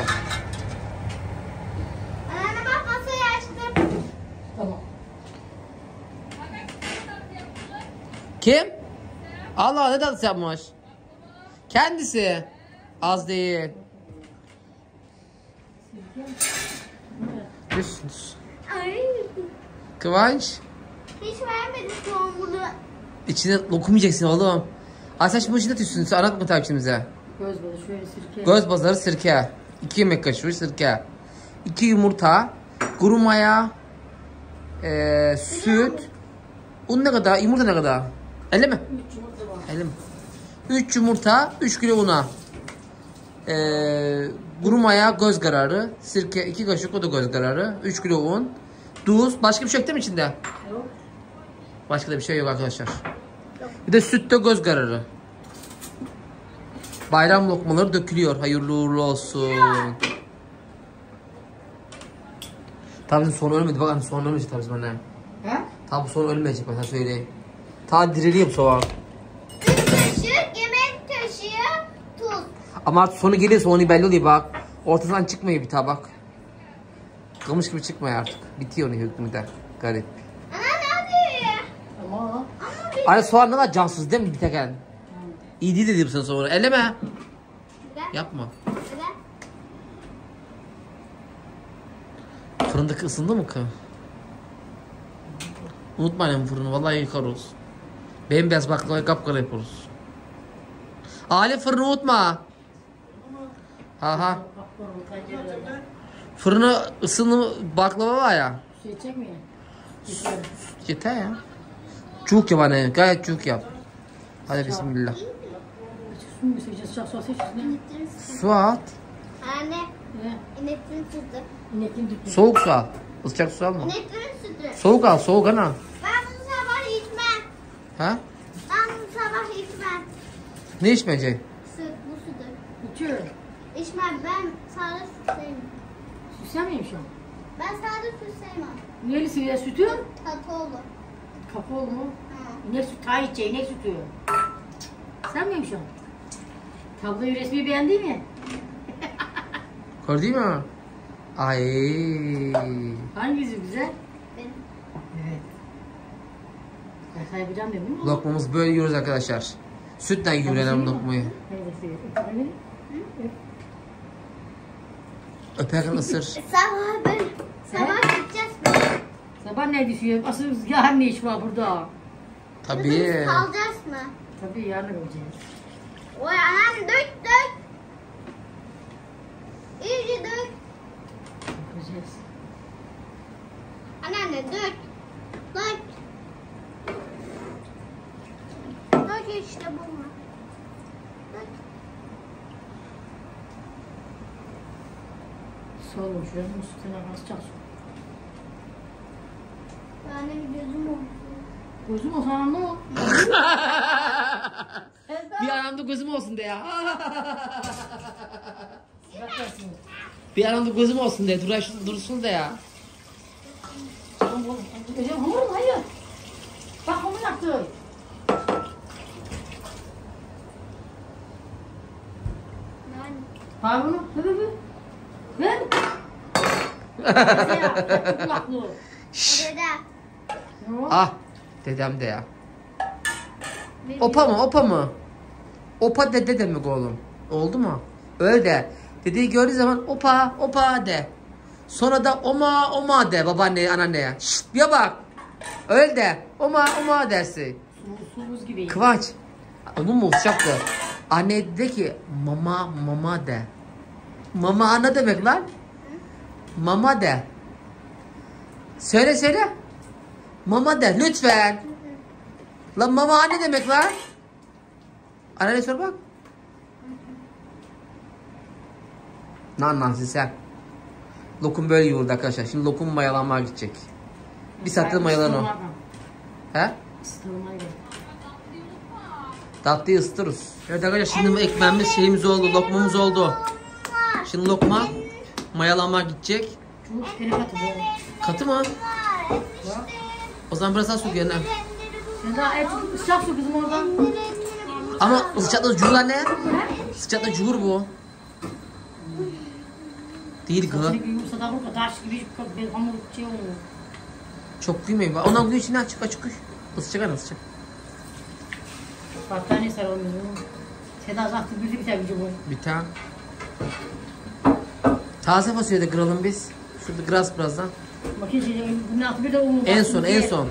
Anne bak masayı açtım. Tamam. Kim? Allah, ne tatlısı yapmış? Kendisi. Az değil. Düşsünüz. Ay. Kıvanç. Hiç vermedi son bunu. İçine lokum yiyeceksin oğlum. Ay sen şimdi içinde tütsün. Anlatma takipçimize. Göz balı şöyle sirke. Göz bazarı sirke. 2 yemek kaşığı sirke. 2 yumurta. Kuru maya. Süt. Un ne kadar? Yumurta ne kadar? 50 mi? 3 yumurta var. 50 mi? 3 yumurta. 3 kilo una. Kuru maya göz kararı. Sirke 2 kaşık, o da göz kararı. 3 kilo un. Tuz. Başka bir şey yok değil mi içinde? Yok. Başka da bir şey yok arkadaşlar. Bir de sütte göz kararı. Bayram lokmaları dökülüyor. Hayırlı uğurlu olsun. Tabii son ölmedi. Bakın son ölmeyecek tabii bana. He? Tabii son ölmeyecek, ben sana söyleyeyim. Ta diriliyor bu soğan. 3 kaşık yemek kaşığı tuz. Ama artık sonu gelirse onu belli oluyor bak. Ortadan çıkmıyor bir tabak. Kamış gibi çıkmıyor artık. Bitiyor onun hükmünde. Garip. Anne hadi. Ama Hani soğan ne kadar cansız değil mi bir tek el? İyi değil dedim sana sonra. Elleme. Gel. Yapma. Gel. Fırındaki ısındı mı ki? Unutmayın fırını. Vallahi yıkarız. Bembeyaz baklavayı kapkara yaparız. Ali fırını unutma. Aha. Fırını ısındı baklava var ya. su içecek mi? Yeter ya. Çuk yap anne. Gayet çuk yap. Hadi bismillah. Su mu içeceğiz? Sıcak su içeceğiz. İneklerin sütü. Su at. Anne Ne? ineklerin sütü. İnekin dükkü. Soğuk su al. Isıcak su alma. İneklerin sütü. Soğuk al. Soğuk ana. Ben bunu sabah içmem. Ha? Ben bunu sabah içmem. Ne içmeyecek? Süt bu sütü. İçiyor. İçmem ben sade süt sevmem. Süt sevmeyeyim şu an. Ben sade süt sevmem. Neyli ya sütü? Kakaolu. Kapı oldu mu? Ha. İnek sütü. Ta içeceği inek sütü. Sevmeyeyim şu an. Tabloyu resmi beğendin mi? Gördün mü? Ay. Hangisi güzel? Benim. Evet. Ben sana yapacağım dedim mi? Lokmamızı böyle yiyoruz arkadaşlar. Sütten yiyorlar lokmayı. Evet. Öperken ısır. Sabah böyle. Sabah gideceğiz. Sabah ne düşüyor? Asıl yarın ne iş var burada? Tabii. Kalacağız mı? Tabii yarın öleceğiz. Oy anam dök dök. İyice dök. Öleceğiz. Anneanne dök. Dök. Dök işte bunu. Dök. Soğuk şuranın üstüne basacağız. Benim gözüm oldu. Gözüm o sana ne o? Bir aramda gözüm olsun de ya. Bakarsın. Bir aramda gözüm olsun de. Dursun de ya. Tamam oğlum. Hocam hamur mu? Hayır. Bak hamur yaptı. Yani. Var bunu. Ver. Ver. Ya, kulaklı. Orada. Ne o? Ah. Dedem de ya. Opa mı? Opa mı? Opa dede demek oğlum. Oldu mu? Öyle de. Dedeyi gördüğü zaman opa opa de. Sonra da oma oma de babaanneye anneanneye. Şşt bir bak. Öyle de. Oma oma dersin. Su buz gibi. Kıvanç. Onun mu olacaktı? Anne dedi ki mama mama de. Mama ana demek lan. Mama de. Söyle söyle. Mama de lütfen. Lan mama anne demek lan. Annene sor bak. Ne anlarsın sen? Lokum böyle yoğurdu arkadaşlar. Şimdi lokum mayalanmaya gidecek. Bir saatte mayalanır o. He? Isıtılmayla. Tatlıyı ısıtırız. Evet arkadaşlar şimdi ekmeğimiz şeyimiz oldu. Lokmamız oldu. Şimdi lokma mayalanma gidecek. Çubuk tene katı böyle. Katı mı? O zaman biraz daha su gene. Sen daha et ısıcak su kızım oradan. Ama sıcakta cuhur anne. Sıcakta cuhur bu. Değil gı. Seni bir yumurtadan vurma. Taş gibi bir hamur şey oluyor. Çok büyümeyin. Ondan gün içine açık. Isıcak anne ısıcak. Battaniye sarılmıyor. Seda zaten bildi bir tane bu. Bir tane. Taze fasulye de kıralım biz. Şurada kırarız birazdan. Bakın şimdi bunun altı bir de un. En son.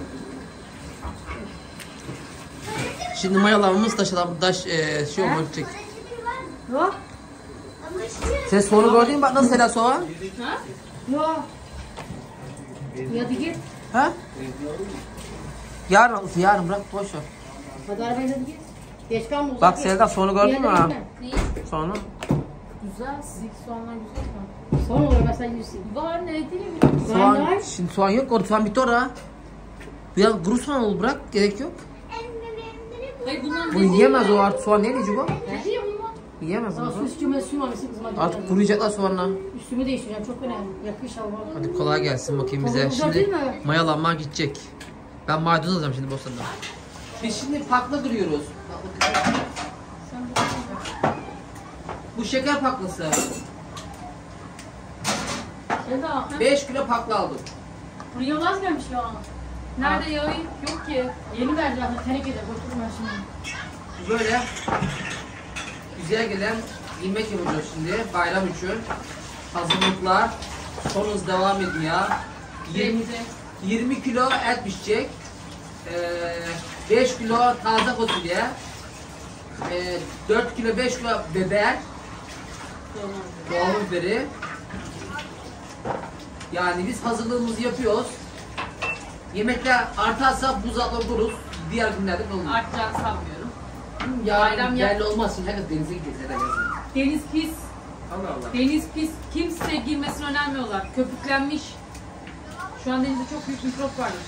Şimdi mayalamamız şey olmak gidecek. Yok. Sen soğanı gördün mü? Bak nasıl Seda soğan? Yok. Hadi git. Ha? Yarın alırsın, yarın bırak boş ver. Hadi arabayla hadi git. Geç kalma uzak. Bak Seda soğanı gördün mü? Ha? Neyi? Soğanı. Güzel. Sizdeki soğanlar güzel mi? Son olur mesela yüzsün. Var ne değil mi? Soğan, var. şimdi soğan yok orada, soğan bitti orada. Ya kuru soğan ol, bırak, gerek yok. Hayır bundan Bunu yiyemez o artık, soğan ne diyecek o? Biliyor musun? Yiyemez Daha bunu. su üstüme su maması kızım hadi. Artık kuruyacaklar soğanla. Üstümü değiştireceğim çok önemli. Yakın şalvar. Hadi kolay gelsin bakayım bize. Güzel değil Şimdi mi? mayalanma gidecek. Ben maydanoz alacağım şimdi bostandan. Biz şimdi pakla kırıyoruz. Bu şeker paklası. Seda. 5 kilo pakla aldım. Buraya vazgeçmiş ya. Nerede yağı yok ki. Yeni verdi zaten tenekede götürme şimdi. Böyle güzel gelen yemek yapacağız şimdi bayram için. Hazırlıklar son hız devam ediyor. 20 kilo et pişecek. 5 kilo taze fasulye. 4 kilo 5 kilo biber. Doğal biberi. Yani biz hazırlığımızı yapıyoruz. Yemekler artarsa buzdolabına koyarız. Diğer günlerde kalır. Artacağını sanmıyorum. Yarın yap- belli olmaz. Şimdi herkes denize gidecek. Deniz pis. Allah Allah. Deniz pis. Kimse girmesini önermiyorlar. Köpüklenmiş. Şu an denizde çok büyük mikrop varmış.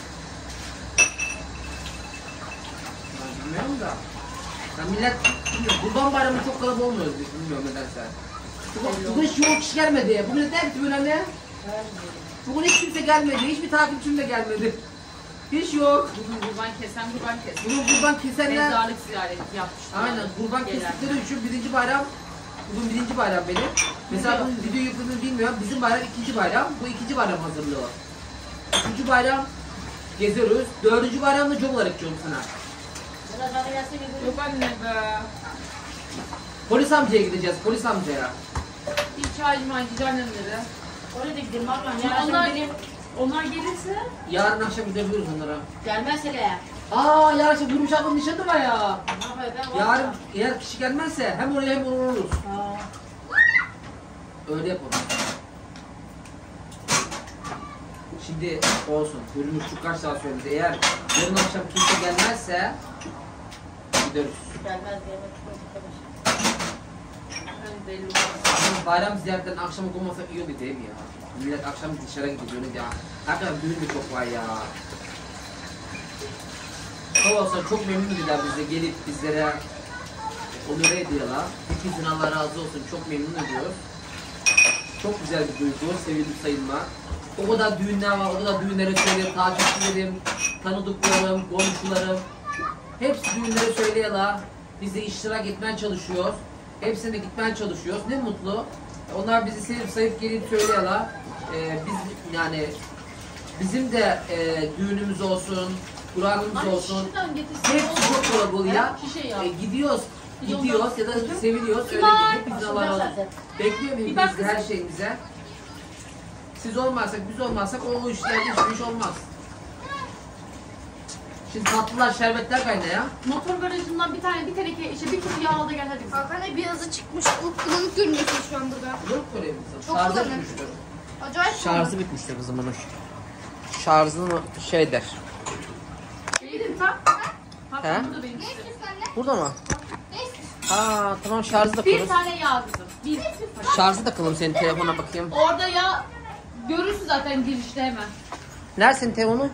Ben bilmiyorum da. Ya millet, Kurban Bayramı çok kalabalık olmuyoruz biz, bilmiyorum nedense. Bugün hiç yoğun kişi gelmedi. Bugün ne hepsi böyle ne? Bugün hiç kimse gelmedi, hiçbir takipçim de gelmedi. Hiç yok. Bugün kurban kesen. Bugün kurban kesenler, Mezarlık ziyareti yapmışlar. aynen kurban Gelen. kestikleri için birinci bayram, bugün birinci bayram benim. Mesela bu video yapıldığını bilmiyorum, bizim bayram ikinci bayram, bu ikinci bayram hazırlığı. Üçüncü bayram geziyoruz, dördüncü bayramda job olarak gidiyorum sana. Yok anne be. Polis amcaya gideceğiz, polis amcaya. İlk çaycım Hacı annemlere. Oraya da gidelim ablam. Şimdi Yarın onlar, gidelim. onlar gelirse Yarın akşam gidebiliyoruz onlara. Gelmez hele. Aa yarın akşam Durmuş ablanın nişanı var ya. Ne yapayım ben? Yarın eğer kişi gelmezse hem oraya hem oraya oluruz. Öyle yapalım. Şimdi olsun. Durmuş şu kaç saat söyledi. Eğer yarın akşam kimse gelmezse gideriz. Gelmez. ben belli olmaz. Ama bayram ziyaretlerinin akşama konmasak iyi olur değil mi ya? Millet akşam dışarı gidiyor ya. Hakikaten düğün de çok var ya. Olsa çok memnun ediler bize gelip bizlere onur ediyorlar. Hepinizin Allah razı olsun. Çok memnun ediyoruz. Çok güzel bir duygu, sevilip sayılma. O kadar düğünler var, o kadar düğünlere söyleyeyim, takipçilerim, tanıdıklarım, komşularım. Hepsi düğünlere söyleyeler. Biz de iştirak etmeye çalışıyoruz. Hepsine gitmeye çalışıyoruz. Ne mutlu. Onlar bizi sevip sayıp gelip söyleyeler. Biz yani bizim de düğünümüz olsun, Kur'an'ımız olsun. Hepsi çok kalabalık ya. Gidiyoruz ya da seviliyoruz. Öyle hepimizin Allah razı olsun. Bekliyor muyuz biz her şeyimize? Siz olmazsak, biz olmazsak o işlerde hiçbir iş olmaz. Şimdi tatlılar, şerbetler kaynağı ya. Motor garajından bir teneke, işte bir kutu yağ al da gel hadi. Hakan'a bir yazı çıkmış. Bulanık görünüyorsun şu an burada. Yok böyle bir Çok şarjı kullanıyorum. bitmiştir. Acayip Şarjı bitmiştir kızım onun. Şarjını şey der. Yedim tam. He? Hatta burada benim işte. Burada mı? Aa tamam şarjı da Bir kılım. tane yağ kızım. Bir. Şarjı da kılım senin telefona bakayım. Orada yağ görürsün zaten girişte hemen. Nerede senin telefonu?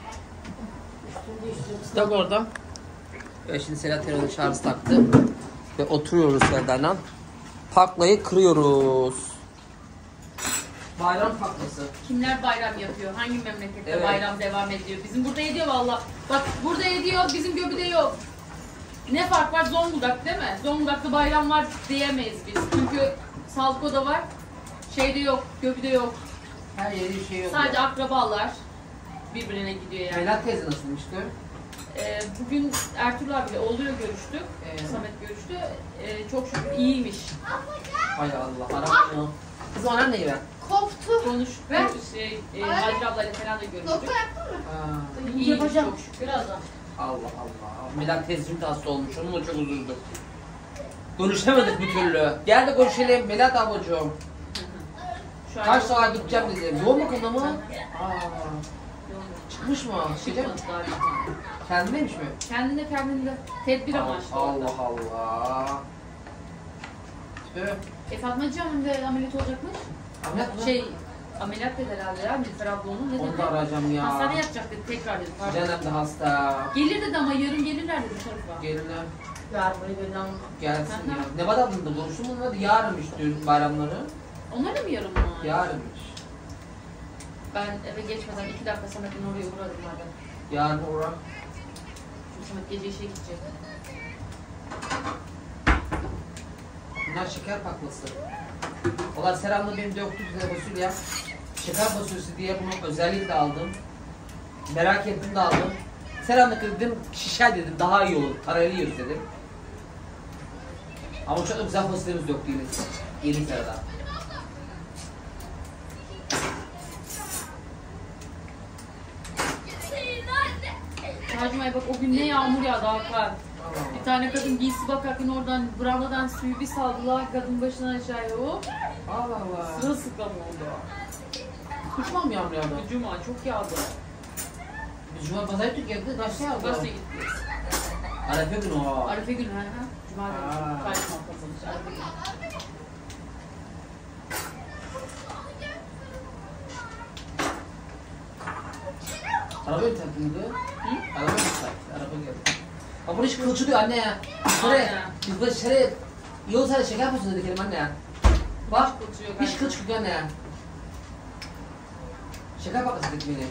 Yok orada. Evet şimdi Sela telefonun şarjı taktı. Ve oturuyoruz Selda'yla. Paklayı kırıyoruz. Bayram paklası. Kimler bayram yapıyor? Hangi memlekette Evet. bayram devam ediyor? Bizim burada ediyor valla. Bak burada ediyor, bizim Göbü'de yok. Ne fark var? Zonguldak değil mi? Zonguldak'ta bayram var diyemeyiz biz. Çünkü Salko'da var. Şeyde yok, Göbü'de yok. Her yerde bir şey yok. Sadece ya. akrabalar birbirine gidiyor yani. Melat teyze nasılmıştı? Bugün Ertuğrul abiyle oluyor görüştük. Samet görüştü. Çok şükür iyiymiş. Hay Allah. Aramıyor. Kızım anan neyi ver? Koptu. Konuştuk. Hacı ablayla falan da görüştük. Doktor yaptın mı? İyi Yapacağım. çok şükür. Birazdan. Allah Allah. Melat teyzeciğim de hasta olmuş. Onunla çok üzüldüm. Görüşemedik bir türlü. Gel de görüşelim Melat ablacığım. Şu an Kaç saat gideceğim dedim. Yoğun mu konu mu? Aa, çıkmış mı? Şeyde mi? Kendindeymiş mi? Kendinde. Tedbir amaçlı. Allah Allah. Tüh. Fatmacığım da ameliyat olacakmış. Ameliyat mı? Ameliyat dedi herhalde ya. Nilüfer abla onun. Ne Onu dedi? da arayacağım ya. Hastaneye yatacak dedi. Tekrar dedi. Pardon. Cenem de hasta. Gelir dedi ama yarın gelirler dedi bu tarafa. Geline Yarın buraya gönderdim. gelsin Hı hı. ya. Ne var adında konuştum bunlar da yarınmış diyor bayramları. Onlar da mı yarın mı? Yarınmış. Ben eve geçmeden 2 dakika Samet'in oraya uğradım madem. Yarın uğra. Çünkü Samet gece işe gidecek. Bunlar şeker paklası. Valla Serap'la benim de yoktu bize fasulye. Şeker fasulyesi diye bunu özellikle aldım. Merak ettim de aldım. Serap'la dedim şişer dedim daha iyi olur. Parayla yiyoruz dedim. Ama çok da güzel fasulyemiz yoktu yine. Yeni Serap'da. Hacımay bak o gün ne yağmur yağdı Hakan. Bir tane kadın giysi bakarken oradan brandadan suyu bir saldılar kadın başından aşağıya o. Allah Allah. Sırılsıklam oldu. Kuşman mı yağmur yağdı? Cuma çok yağdı. Biz Cuma pazar gittik evde kaçta yağdı? Gazete gitti. Arefe günü o. Arife günü ha. Cuma günü. Aa. Kaybolmak kazanmış. Arife günü. Araba mı taktın kız? Araba mı taktın? Araba geldi. Ama bunu hiç kılçılıyor anne ya. Yukarı dışarı yol sana şeker yapıyorsun dedi Kerim anne ya. Bak hiç kılç yok anne ya. Şeker bakası dedi beni.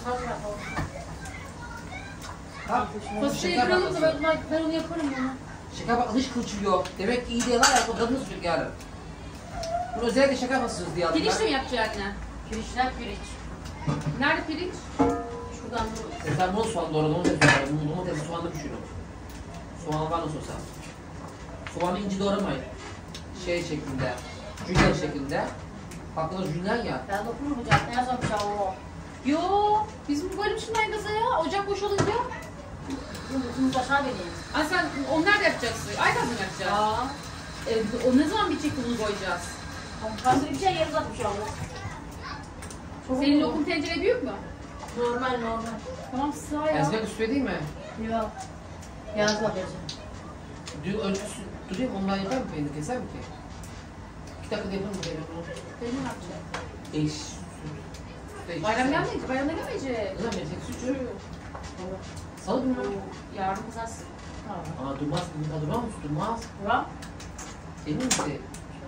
Bak Fasulyeyi şeker kıralım da bakası. ben onu yaparım onu. Şeker bakası hiç kılçı yok. Demek ki iyi değil var ya o tadını sürdük yarın. Bunu özellikle şeker bakasınız diye aldım Pirinçle ben. mi yapacak anne? Pirinçler pirinç. Nerede pirinç? Şuradan dur. Sen bunu soğan doğradın, onu doğradın. Bunu domatesi soğanla pişirin. Soğan var nasıl olsa. Soğanı ince doğramayın. Şey şeklinde, jülyen şeklinde. Baklava jülyen ya. Ben dokunurum hocam. Ne yazan bıçağı o? Yo, bizim koyalım şimdi gaza ya. Ocak boş olunca. Yumurtamız aşağı vereyim. Ay sen onlar da yapacaksın. Aygaz mı yapacağız? O ne zaman bitecek bunu koyacağız? Ben de bir şey yarım atmış oldu. Senin lokum tencere büyük mü? Normal. Tamam sağ ya. Ezmek üstüne değil mi? Yok. Yaz bakacağım. Dün önce durayım ondan yapar mı peynir keser mi ki? 2 dakikada yapar mı peynir bunu? Benim ne yapacağım? Değiş. Bayram gelmeyecek, bayramda gelmeyecek. Ne zaman verecek suçu? Salı günü mü? Yarın pazartesi. Tamam. Aa durmaz, bugün durmaz mısın? Durmaz. Buram. Emin misin?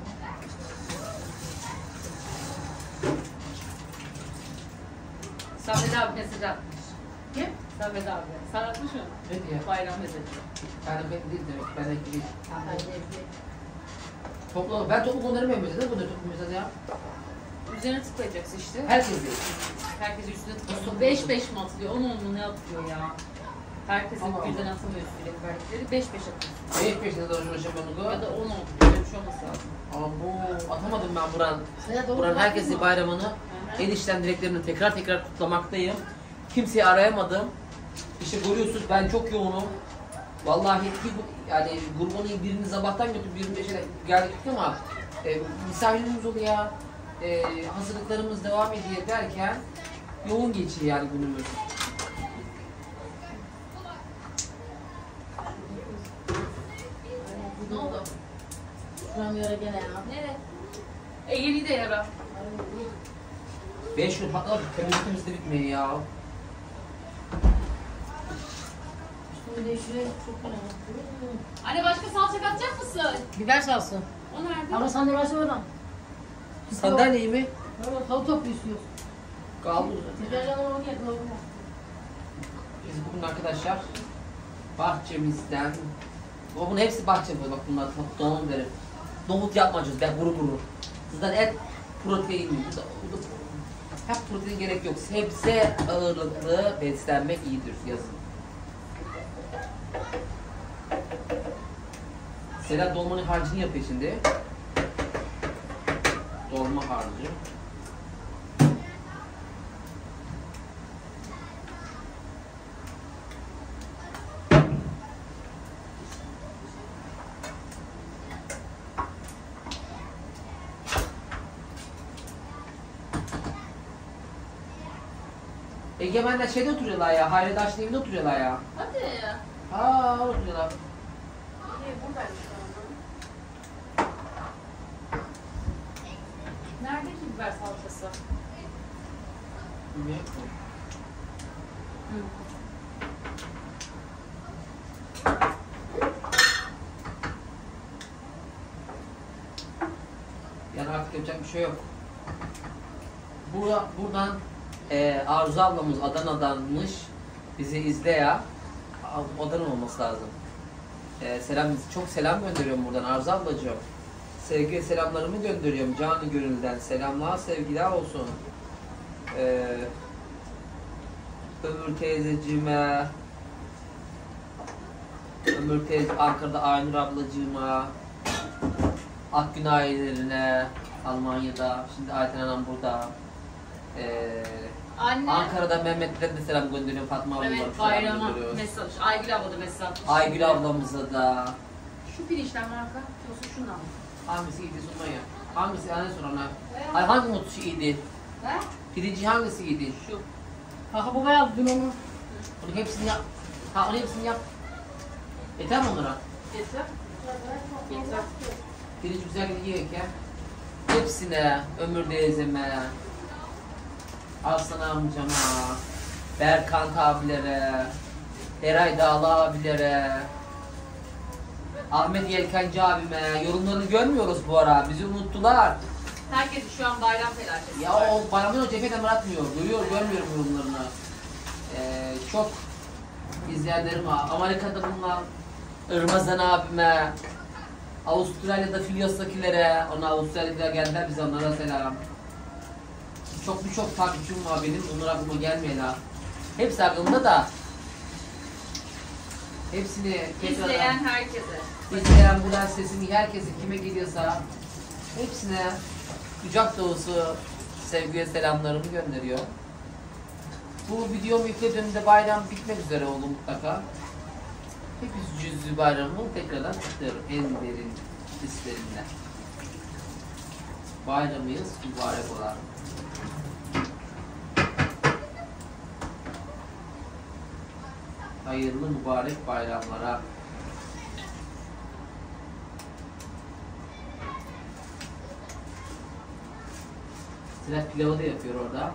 Samet abi mesaj atmış. Kim? Samet abi. Sen atmış mı? Ne diyor? Bayram mesajı. Yani ben değil demek, ben de değil. Hadi. Toplu, ben toplu göndermiyorum mesela, bu da toplu mesela ya. Üzerine tıklayacaksın işte. Herkes değil. Herkes üstüne tıklıyor. 5-5 mi atılıyor? 10-10 mu ne atıyor ya? Herkesin Allah birden Allah. atamıyor sürekli verdikleri. 5-5 atıyor. Beş peşinde de uğraşacağım ben bunu. Ya da 10-10. Böyle bir şey olması lazım. Abo, atamadım ben buranın. Sana doğru Buranın herkesi bakma. bayramını, Hı hı. en içten dileklerini tekrar tekrar kutlamaktayım. Kimseyi arayamadım. İşte görüyorsunuz ben çok yoğunum. Vallahi yani grubunu birini sabahtan götürüp birini de şöyle geldik ama misafirimiz oluyor. Hazırlıklarımız devam ediyor derken yoğun geçiyor yani günümüz. Ne oldu? Şuram yere gene ya. Nereye? Ege'li de yara. 5 gün patladı, temizliğimiz de bitmiyor ya. Şimdi de şuraya çok önemli. Anne başka salça katacak mısın? mısın? Biber salsın. O nerede? Ama sandalyesi oradan. Sandalyeyi mi? Böyle tavuk toplu istiyoruz. Kaldı. Biberden onu gel. Biz bugün arkadaşlar bahçemizden bunun hepsi bahçemizde, bak bunlar tohum verir. Nohut yapmayacağız be, kuru kuru. Zaten et protein, hep protein gerek yok. Sebze ağırlıklı beslenmek iyidir yazın. Sedat dolmanın harcını yapıyor şimdi. Dolma harcı. Egemenler şeyde oturuyorlar ya, Hayri Daş'ın evinde oturuyorlar ya. Hadi. Aa, oturuyorlar. İyi, buradaymış şu anda. Nerede ki biber salçası? Bilmiyorum. Hı. Yani artık yapacak bir şey yok. Buradan Arzu ablamız Adana'danmış, bizi izle ya. Adana olması lazım. Çok selam gönderiyorum buradan Arzu ablacığım. Sevgi selamlarımı gönderiyorum canı gönülden. Selamlar, sevgiler olsun. Ömür teyzeciğime, Ömür teyze, Ankara'da Aynur ablacığıma, Akgün ailelerine, Almanya'da, şimdi Ayten Hanım burada. Anne. Ankara'da Mehmet'e de selam gönderiyorum, Fatma ablam'a Evet, selam bayrama gönderiyoruz. mesaj. Aygül abla da mesaj atmış. Aygül ablamıza da. Şu pirinçten marka. Tosu şundan mı? Hangisi iyiydi Sumaya? Hangisi anne sor ona. Ay hangi mutlu iyiydi? He? Pirinci hangisi iyiydi? Şu. Kaka baba yaptı dün onu. Onu hepsini yap. Ha onu hepsini yap. Yeter mi onlara? Getir. Getir. Pirinç güzel yiyek ya. Hepsine, Ömür teyzeme, Aslan amcama, Berkant abilere, Eray Dağlı abilere, Ahmet Yelkenci abime, yorumlarını görmüyoruz bu ara, bizi unuttular. Herkes şu an bayram felaketi. Ya o bayramdan o cepheden bırakmıyor, görmüyorum yorumlarını. Çok izleyenlerim var. Amerika'da bulunan Irmazan abime, Avustralya'da Filyos'takilere, ona Avustralyalılar geldiler, biz onlara selam. Birçok takipçim var benim, onlar aklıma gelmeyen ha. Hepsi aklımda da. Hepsini İzleyen herkese. izleyen, buradan sesimi herkese kime geliyorsa hepsine kucak dolusu sevgi ve selamlarımı gönderiyor. Bu videomu yüklediğimde bayram bitmek üzere oldu mutlaka. Hepimiz cüzlü bayramı tekrardan kutluyorum en derin hislerimle. Bayramıyız mübarek olan. Hayırlı mübarek bayramlara. Sıra pilavı da yapıyor orada.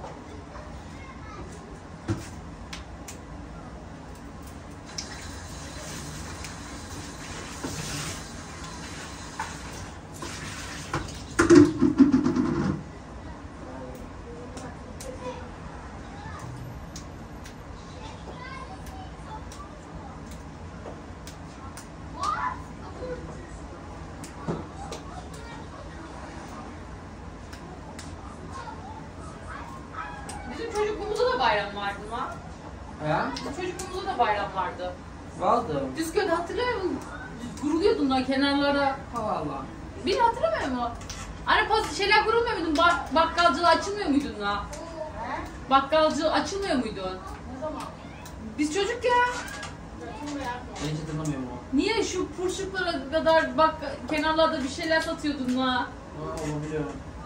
Bizim çocukluğumuzda da bayram vardı mı? Ha? Bizim çocukluğumuzda da bayram vardı. Vardı. Düzköy'de hatırlıyor musun? Kuruluyordun da kenarlara. Allah. Bir hatırlamıyor mu? Hani şeyler kurulmuyor muydun? Bakkalcılığı açılmıyor muydun la? Bakkalcılığı açılmıyor muydun? Ne zaman? Biz çocuk ya. Ben hiç hatırlamıyorum o. Niye şu purşuklara kadar bak kenarlarda bir şeyler satıyordun la? Ha, olabiliyor.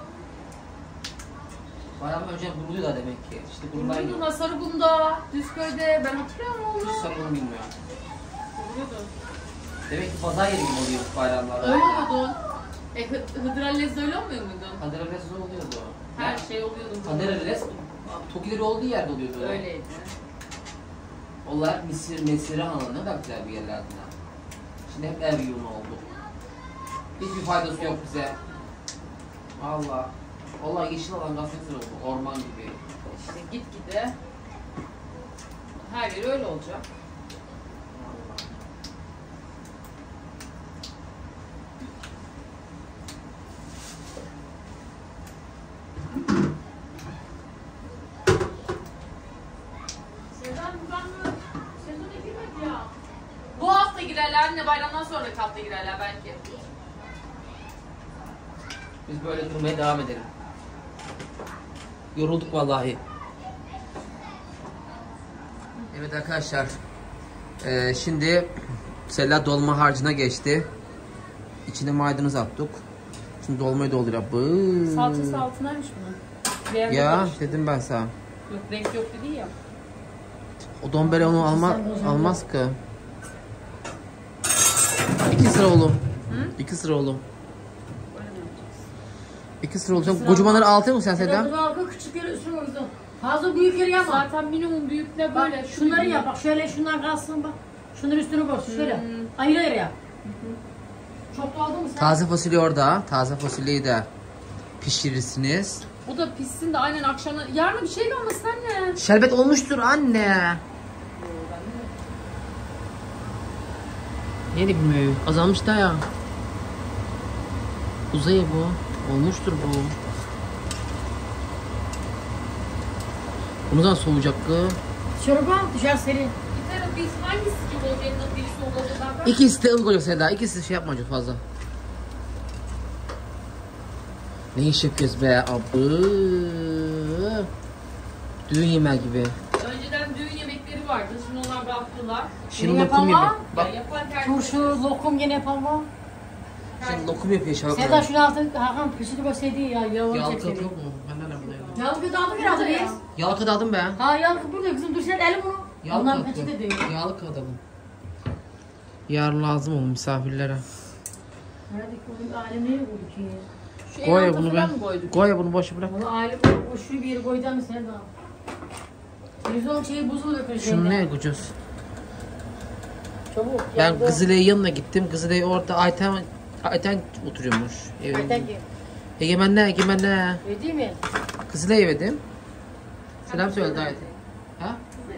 Bayram önce kuruluyorlar demek ki. İşte kurulaydı. Kuruluyordun la Sarıgum'da, Düzköy'de. Ben hatırlıyorum Hiç onu. sanırım bilmiyorum. Kuruluyordun. Demek ki pazar yeri gibi oluyor bayramlar. Öyle oluyordun. Hıdrellez öyle olmuyor muydun? Kader Ares oluyordu. Her şey oluyordun. Kader Ares Tokileri olduğu yerde oluyordu. Öyleydi. Onlar Mesire Hanı ne kadar güzel bir yerlerdi. Şimdi hep ev yığını oldu. Hiçbir faydası yok bize. Allah. Vallahi yeşil alan gazetesi oldu. Orman gibi. İşte gitgide her yer öyle olacak. Sezona girmedi ya. Bu hafta girerler anne, bayramdan sonraki hafta girerler belki. Biz böyle durmaya devam edelim. Yorulduk vallahi. Evet arkadaşlar. Şimdi Sela dolma harcına geçti. İçine maydanoz attık. Şimdi dolmayı dolduruyor. Salçası altınaymış bunun. Beyaz Ya olmuş. dedim ben sana. Yok renk yok dedi ya. O dombere onu almaz ki. 2 sıra oğlum. 2 sıra oğlum. Öyle mi yapacağız? 2 sıra olacak. Kocamanları altı mı sen Seda? Biraz halka küçük yeri üstüne vurdu. Fazla büyük yeri yapma. Zaten minimum büyükle Bak böyle. şunları yap bak şöyle şundan kalsın bak. Şunların üstüne bas şöyle. Ayrı ayrı yap. Çok da oldu mu sen? Taze fasulye orada. Taze fasulyeyi de pişirirsiniz. O da pişsin de aynen akşamına. Yarın bir şey mi olmasın anne? Şerbet olmuştur anne. Yeni bilmiyorum. Azalmış da ya. Uzayı bu. Olmuştur bu. Bunu da soğuyacak ki. Çorba dışarı serin. Bir tane biz hangisi gibi olacak? Birisi olacak. İkisi de ılık olacak Seda. İkisi şey yapmayacak fazla. Ne iş yapıyoruz be abı? Düğün yemeği gibi. Önceden düğün yemekleri vardı. Şimdi onlar bıraktılar. Şimdi Ne lokum yapan yemek. var? Bak Ya yapan tercih. Turşu, lokum gene yapan var. şimdi lokum yapıyor Seda şarkı. şunu altın Hakan pişirdi gösterdi ya. Yavrum Yalkı çekseydi. yok mu? Ben nereden bulayım? Yalkı da aldık herhalde biz. Yalkı da aldım ben. Ha yalkı burada kızım dur sen elim bunu. Yalkı Ondan attı. peçete değil. Yağlı kağıdalım. Yarın lazım olur misafirlere. Nerede ki onun alem nereye koydu ki? Şu Koy en alta bunu falan ben. mı koyduk? Koy bunu boşu bırak. Onu alem o şu bir yere koyacağım mı sen daha? Televizyon şeyi bozuluyor kırışında. Şunu ne gucuz? Çabuk. Ben yandı. Kızılay'ın yanına gittim. Kızılay orada Ayten oturuyormuş. Nereden ki? Egemen'le. Öyle mi? Kızılay'a yedim. Selam söyledi Ayten. Ha?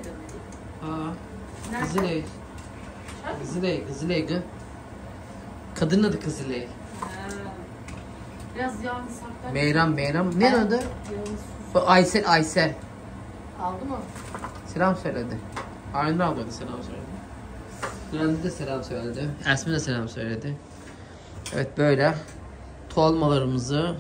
Aa. Kızılay. Kızılay. Kadının adı Kızılay. Biraz yağını saklar. Meyram. Ne adı? Bu Aysel. Aldı mı? Selam söyledi. Aynur abla da selam söyledi. Nurhan'da de selam söyledi. Esmi de selam söyledi. Evet böyle tolmalarımızı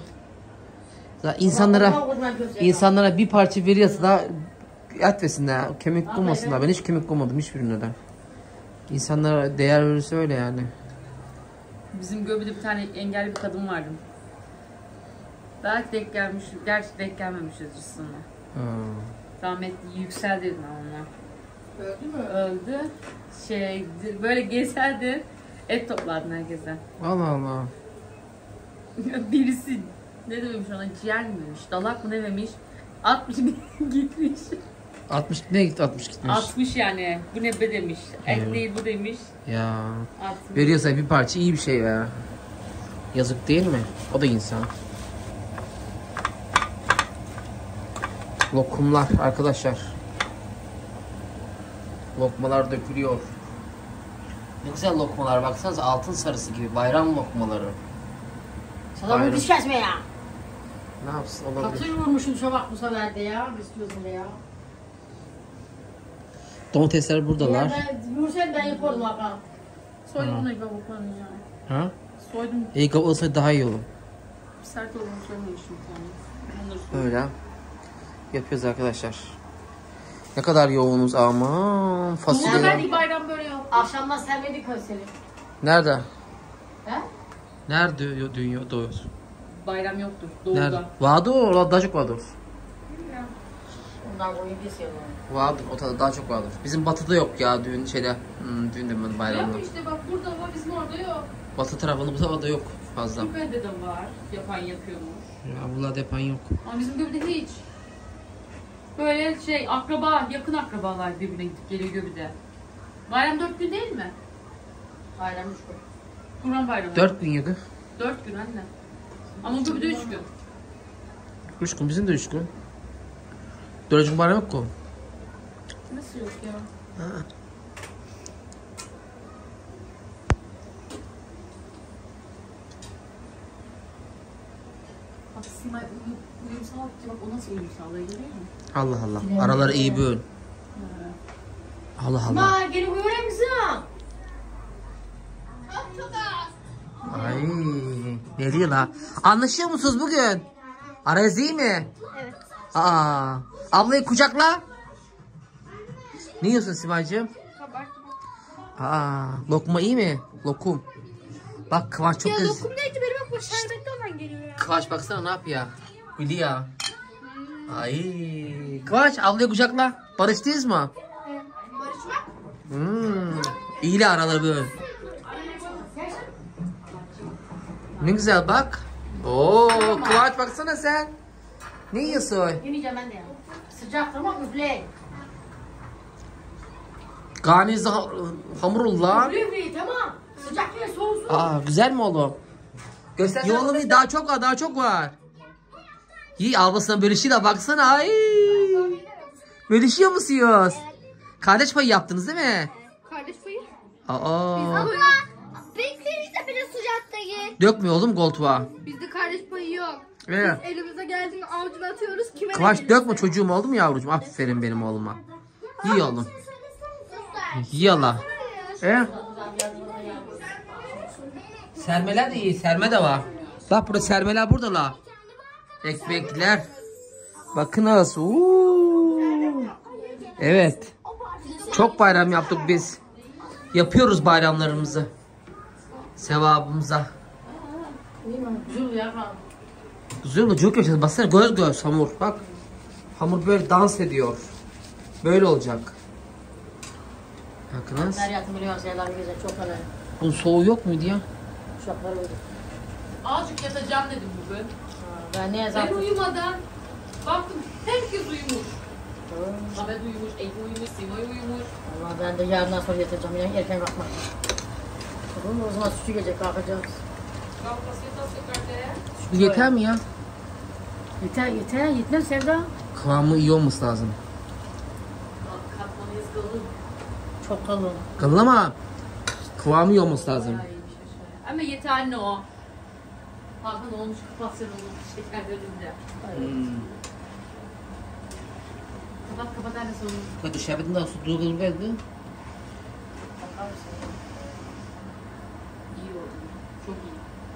insanlara bir parça veriyorsa da etmesinler, kemik bulmasınlar. Ben hiç kemik bulmadım hiçbirine de. İnsanlara değer verirse öyle yani. Bizim Göbe'de bir tane engelli bir kadın vardı. Belki denk gelmiş, gerçi denk gelmemişiz sonra. Rahmetli Yüksel dedim onlar. Öldü mü? Öldü. Böyle gezerdi. Et toplardı herkese. Allah Allah. Birisi ne dememiş ona, ciğer mi demiş, dalak mı dememiş. 60 gitmiş. 60 ne gitti 60 gitmiş. 60 yani. Bu ne be demiş. Et Evet. değil bu demiş. Ya 60. veriyorsa bir parça iyi bir şey ya. Yazık değil mi? O da insan. Lokumlar arkadaşlar. Lokmalar dökülüyor. Ne güzel lokmalar, baksanıza altın sarısı gibi bayram lokmaları. Sana Aynen. bu diş kesme ya. Ne yapsın olabilir. Katır vurmuşum şabak bu sefer de ya. Biz diyorsun da ya. Domatesler buradalar. Ben vursan ben yaparım Hakan. Soydum onu kabuklarını ya. Ha? Soydum. İyi kabul olsaydı daha iyi olur. Sert olduğunu söylememişim bir tane. Onları soydum. Öyle. Yapıyoruz arkadaşlar. Ne kadar yoğunuz aman. Fasulye. Nerede bayram böyle yok. Akşamdan sen beni köseli. Nerede? He? Nerede dünya doğuyor? Bayram yoktur. Nerede? Doğuda. Vardı o, daha çok vardır. Onlar boyu bir şey var. Vardır, o tadı daha çok vardır. Bizim batıda yok ya düğün şeyde. Düğün de ben bayramda. Yok işte bak burada var, bizim orada yok. Batı tarafında yok fazla. Türkiye'de de var. Yapan yapıyormuş. Ya buralarda yapan yok. Ama bizim Göbe'de hiç. Böyle akraba, yakın akrabalar birbirine gidip geliyor Göbe'de. Bayram 4 gün değil mi? Bayram 3 gün. Kurban bayramı. 4 gün yedi. 4 gün anne. Ama göbüde 3 gün. 3 gün, bizim de 3 gün. 4 gün bayram yok ki. Nasıl yok ya? Ha. Bak Simay uyum sağlıkçı, bak o nasıl uyum sağlıyor görüyor musun? Allah Allah. Araları iyi böl. Allah Allah. Ma geri uyuyor musun? Ay, ne diyor la? Anlaşıyor musunuz bugün? Aranız iyi mi? Evet. Aa, ablayı kucakla. Ne yiyorsun Simay'cığım? Aa, lokma iyi mi? Lokum. Bak Kıvanç çok güzel. Lokum değil ki benim aklıma şerbetli olan geliyor ya. Kıvanç baksana ne yapıyor? Gülüyor. Ay, Kıvanç ablayı kucakla. Barıştınız mı? Barışmak? İyiyle araları böyle. Ne güzel bak. Oo, Kıvanç baksana sen. Ne yiyorsun? Yemeyeceğim ben de ya. Sıcak ama üfle. Ganiz hamurullah. Üfle tamam. Sıcak değil soğusun. Aa, güzel mi oğlum? Göster. Ya oğlum daha çok var, daha çok var. İyi ablasına bölüşüyor baksana. Ay. Bölüşüyor musunuz? Kardeş payı yaptınız değil mi? Kardeş payı. Aa. Bekleyin de bile sıcakta ye. Dökmüyor oğlum koltuğa. Bizde kardeş payı yok. Evet. Elimize geldiğinde avucuna atıyoruz. Kime Kıvanç dökme çocuğum oldu mu yavrucuğum? Aferin benim oğluma. İyi oğlum. İyi Allah. Sermeler de iyi. Serme de var. Bak burada sermeler burada la. Ekmekler. Bakınız. Evet. Çok bayram yaptık biz. Yapıyoruz bayramlarımızı. Sevabımıza. Güzel ya. Güzel olacak yapacağız. Baksana göz göz hamur. Bak. Hamur böyle dans ediyor. Böyle olacak. Bakınız. Her yatım biliyor şeyler güzel çok önemli. Bunun soğuğu yok muydu ya? Uşaklar uyudu. Azıcık yatacağım dedim bugün. Ben ne Ben zaten? uyumadan baktım herkes uyumuş. Ahmet uyumuş, Ege uyumuş, Simay uyumuş. Allah ben de yarından sonra yatacağım. Yani erken kalkmak. Tamam o zaman sütü gelecek kalkacağız. Kalkası yatasın kardeşe. Bu yeter mi ya? Yeter yetmez Sevda. Kıvamı iyi olması lazım. Katmanıyız kalın. Çok kalın. Kalın ama kıvamı iyi olması lazım. Bayağı iyiymiş aşağıya. Ama yeter anne o. Hakan olmuş, kapasyon olmuş şekerlerinde. Kapat anne sonunu. Hadi şerbetin daha su durgun verdi. Bakar mısın? İyi oldu. Çok iyi.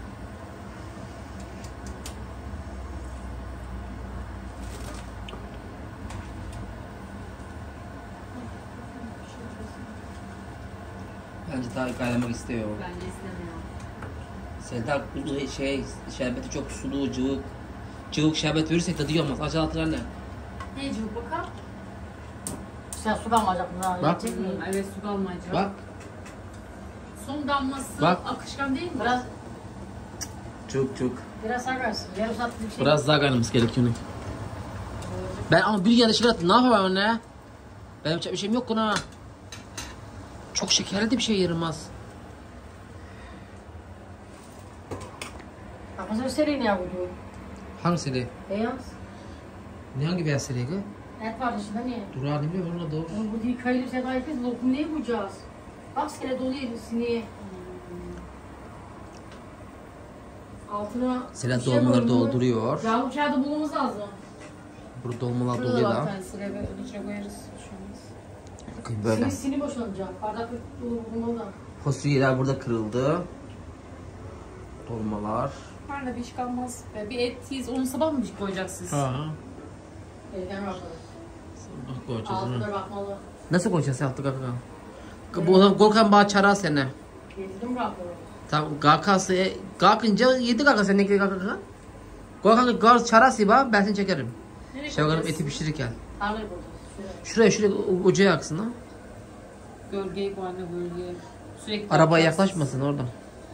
Bence daha kaynamak istiyor. Bence istemiyorum. Selda şerbeti çok sulu, cıvık. Cıvık şerbet verirsek tadı iyi olmaz. Acı hatırlar ne? Neyciğim bakalım. Sen su kalmayacak bunlar. Bak. Yetecek mi? Evet su kalmayacak. Bak. Son damlası Bak. akışkan değil mi? Çok. sakarsın. Yarım saat bir şey. Biraz daha kaynamamız gerekiyor. Ben ama bir yanlışlıkla attım. Ne yapayım anne? Benim yapacak bir şeyim yok buna. Çok şekerli de bir şey yaramaz. Bakın sereyim ya bu diyor. Hangi seri? Beyaz. Ne hangi beyaz seri? Et var dışında niye? Dur abi biliyorum ona doğru. Oğlum bu değil kayılır sen ayıpız. Lokum ne yapacağız? Bak sene dolu yerisi niye? Altına Selen bir şey dolmaları koymuş. dolduruyor. Yağmur kağıdı bulmamız lazım. Burada dolmalar Burada doluyor da var da. bir tanesiyle böyle içine koyarız. Şöyle. Bakayım böyle. Sini boşalacak. Bardak dolu bulmalı da. Fasulyeler burada kırıldı. Dolmalar. Karnına bir iş kalmaz. Bir et yiyiz. Onu sabah mı koyacaksınız? Ha. Gereken var. Bak koyacağız onu. Altına bakmalı. Nasıl koyacağız yaptı kaka? Bu adam korkan bağ çara sene. Yedirdim bakmalı. Tamam kakası kalkınca yedi kaka sen ne kadar kaka? Korkan gaz çarası ba ben seni çekerim. Nereye Şevkal'ım koyacağız? eti pişirirken. Tarlayı bulacağız. Şuraya. Şuraya ocağı yaksın ha. Gölgeyi koy anne gölgeye. Sürekli Arabaya bakarsın. yaklaşmasın oradan.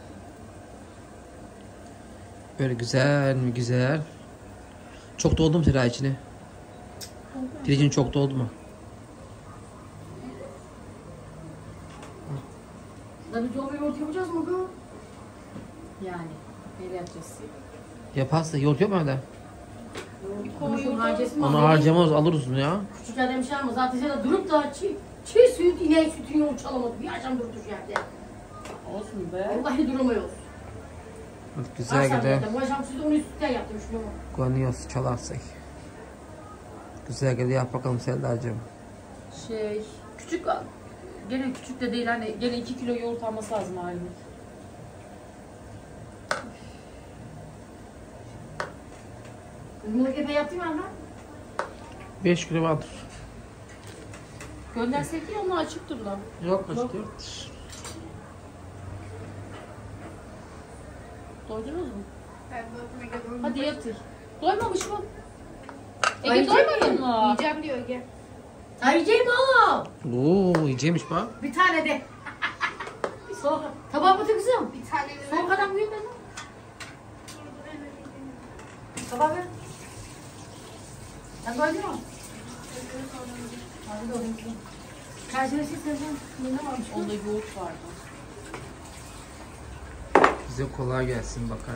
Böyle güzel mi güzel. Çok doldu mu Sera içine? Pirincin çok doldu mu? Daha bir dolma yoğurt yapacağız mı bu? Yani. Neyle yapacağız? Yaparsa yoğurt yok mu evde? Komşum harcasın. Onu harcamaz alırız onu ya. Küçükler demişler ama zaten sen durup da çiğ süt, inek sütünü yoğurt çalamadı. Bir akşam durmuş yerde. Olsun be. Vallahi duramıyoruz. Güzel gider. Bu akşam sütü onu sütten yaptım şunu. Konuyoruz çalarsak. Güzel gider yap bakalım Selda'cığım. Küçük, gene küçük de değil hani gene 2 kilo yoğurt alması lazım halinde. Bunu epey yaptım ya lan. 5 kilo vardır. Göndersek ya onlar açıktır lan. Yok Yok. işte. Doydunuz mu? Ben böyle Hadi yatır. Doymamış mı? Ay, Ege doymadın mı? yiyeceğim diyor Ege. Ayıcıyım oğlum. Oo yiyeceğimiş bak. Bir tane de. Soğuk. Tabak mı kızım? Bir tane Soğuk adam uyuyor ben. Tabak ver. Sen doydun mu? Hadi doydum. Karşına şey söyleyeceğim. Ne varmış? Onda yoğurt vardı. Bize kolay gelsin bakar.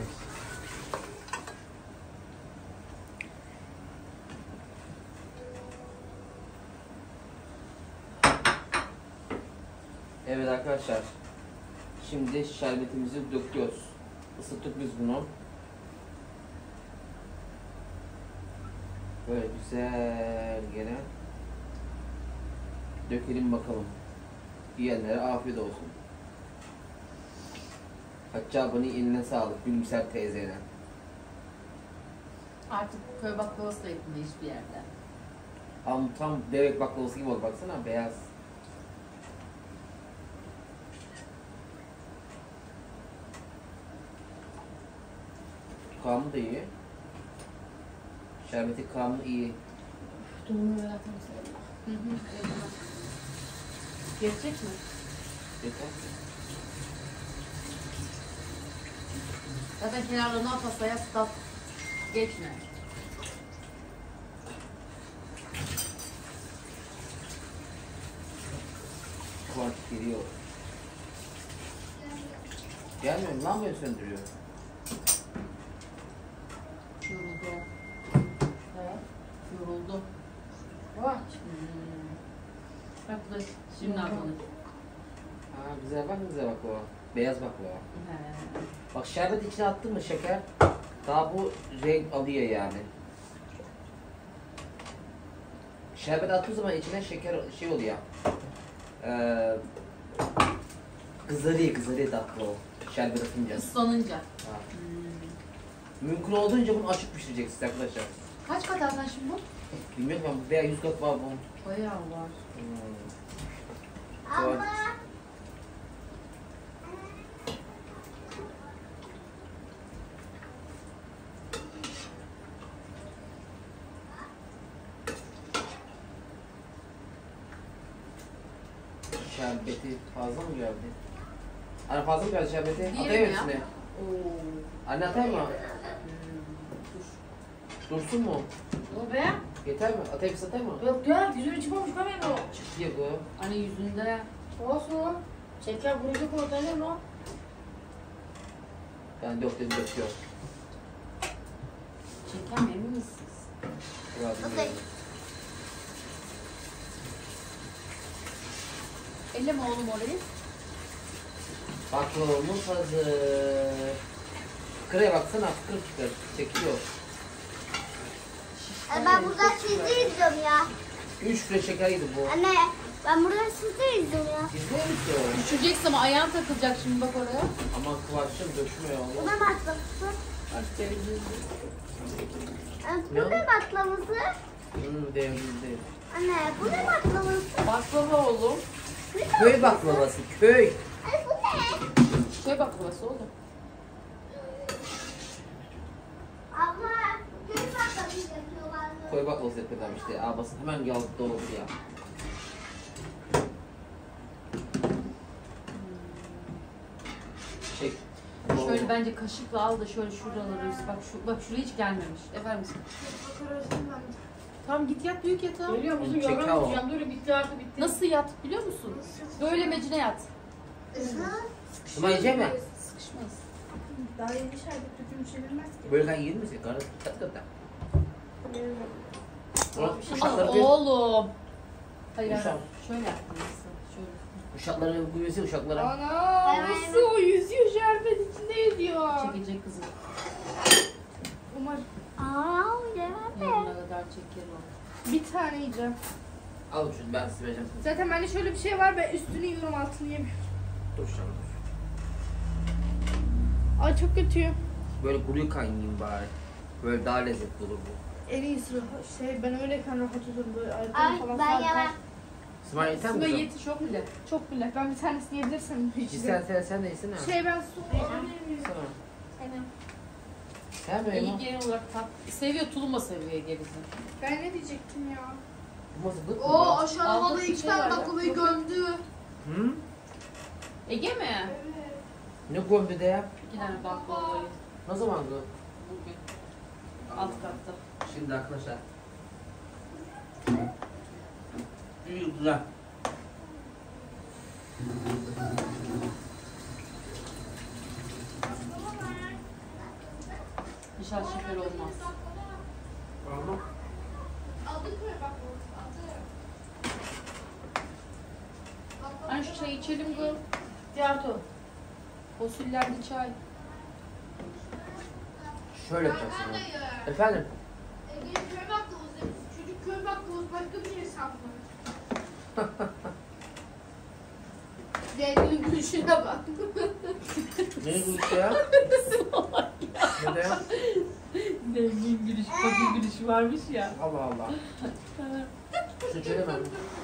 Evet arkadaşlar. Şimdi şerbetimizi döküyoruz. Isıttık biz bunu. Böyle güzel gene. Dökelim bakalım. Yiyenlere afiyet olsun. Hatice ablanın eline sağlık. Gülümser teyzeyle. Artık köy baklavası da yapılıyor hiçbir yerde. Tam bebek baklavası gibi oldu. Baksana beyaz. Kıvamı da iyi. Şerbeti kıvamı iyi. Doğru öyle atarım. Geçecek mi? Yeter. Zaten kenarlarına pastaya stop geçme. Kıvam geliyor. Gelmiyor mu? Lan böyle söndürüyor. Yoruldu. Evet. Yoruldu. Bak. Bak bu da şimdi atılır. Ha güzel bak güzel baklava. Beyaz baklava. He. Bak şerbet içine attın mı şeker daha bu renk alıyor yani. Şerbet attığı zaman içine şeker şey oluyor. Kızarıyor tatlı o. Şerbet atınca. Islanınca. Ha. Mümkün olduğunca bunu açık pişireceksiniz arkadaşlar. Kaç kat aldın şimdi bu? Bilmiyorum ben veya 100 kat var bunun. Bayağı var. Sonra- Şerbeti fazla mı geldi? Anne fazla mı geldi şerbeti? Diyelim Atayım ya. hepsini. Oo. Anne atayım mı? Dur. Dursun mu? O be. Yeter mi? Atayım hepsini atayım mı? Yok ya yüzünü çıkmamış kamerayı o. Çıktı ya bu. Hani yüzünde. Olsun. Şeker vuracak ortaya ne o? Ben dök dedim döküyor. Şeker mi emin misiniz? Biraz Okey. Elleme oğlum orayı. Baklavamız hazır. Fıkraya baksana fıkır fıkır. Çekiyor. Ben burada sizi izliyorum ya. 3 kilo şeker yedi bu. Anne ben burada sizi izliyorum ya. İzliyor musun? Düşeceksin ama ayağın takılacak şimdi bak oraya. Aman Kıvanç'ım dökme ya. Bu ne baklavası? Bak cevizi. Bu ne baklavası? Devrildi. Anne bu ne baklavası? Baklava oğlum. Köy baklavası, köy. Anne bu ne? Köy baklavası oğlum. Abla köy baklavası yapıyorlar. Köy baklavası yapıyorlar işte. Abası hemen geldi doğru ya. Çek. Şöyle bence kaşıkla al da şöyle şuraları bak şuraya hiç gelmemiş. Efendim misin? Tamam git yat büyük yatağa. Geliyor musun? Çek Yorgan hava. tutacağım. Dur bitti artık bitti. Nasıl yat biliyor musun? Böyle mecine yat. Sıkışma yiyecek mi? Sıkışmaz. Daha yeni şerbet dökülmüş çevirmez ki. Böyle sen yiyin misin? Karı kat kat. Aa, Uşakları bir... oğlum. Hayır Uşak. hayır. Şöyle yapmalısın. Şöyle. Uşakları buyursun uşaklara. Ana nasıl o yüzüyor şerbet içinde yüzüyor. Çekecek kızım. Umar Yarına kadar çekerim onu. bir tane yiyeceğim. Al şunu ben size vereceğim. Zaten bende şöyle bir şey var, ben üstünü yiyorum altını yemiyorum. Dur uşağım dur. Ay çok kötü. Böyle kuru kaynayayım bari. Böyle daha lezzetli olur bu. En iyisi ben öyleyken rahat olurum böyle Ay ayaklarım falan ben sarkar. yemem. İsmail yeter mi Ve kızım? yeti çok bile. Çok bile. Ben bir tanesini yiyebilirsem İstersen sen de yesene. ben su alamıyorum. Tamam. Sevmem. Sen mi İyi Emo? genel olarak tat. Seviyor tulumba seviyor gerisi. Ben ne diyecektim ya? Bu mazıbık mı? Oo aşağıda Altta vallahi bir 2 şey tane var. baklavayı gömdü. Hı? Ege mi? Ne gömdü de ya? 2 tane baklavayı. Ne zaman bu? Bugün. Alt katta. Şimdi arkadaşlar. İyi güzel. Nişan şeker olmaz. Tamam. Aldık mı baklavası? Aldık. Hani şu çayı içelim bu. Tiyatro. Fosillerli çay. Şöyle yapacaksın. ama. Efendim? Benim köy baklavası demiş. Çocuk köy baklavası başka bir şey sanmış. Zenginin gülüşüne bak. Ne bu işte ya? Ne de ya? Zengin gülüş, fakir gülüşü varmış ya. Allah Allah. Şunu çözemem.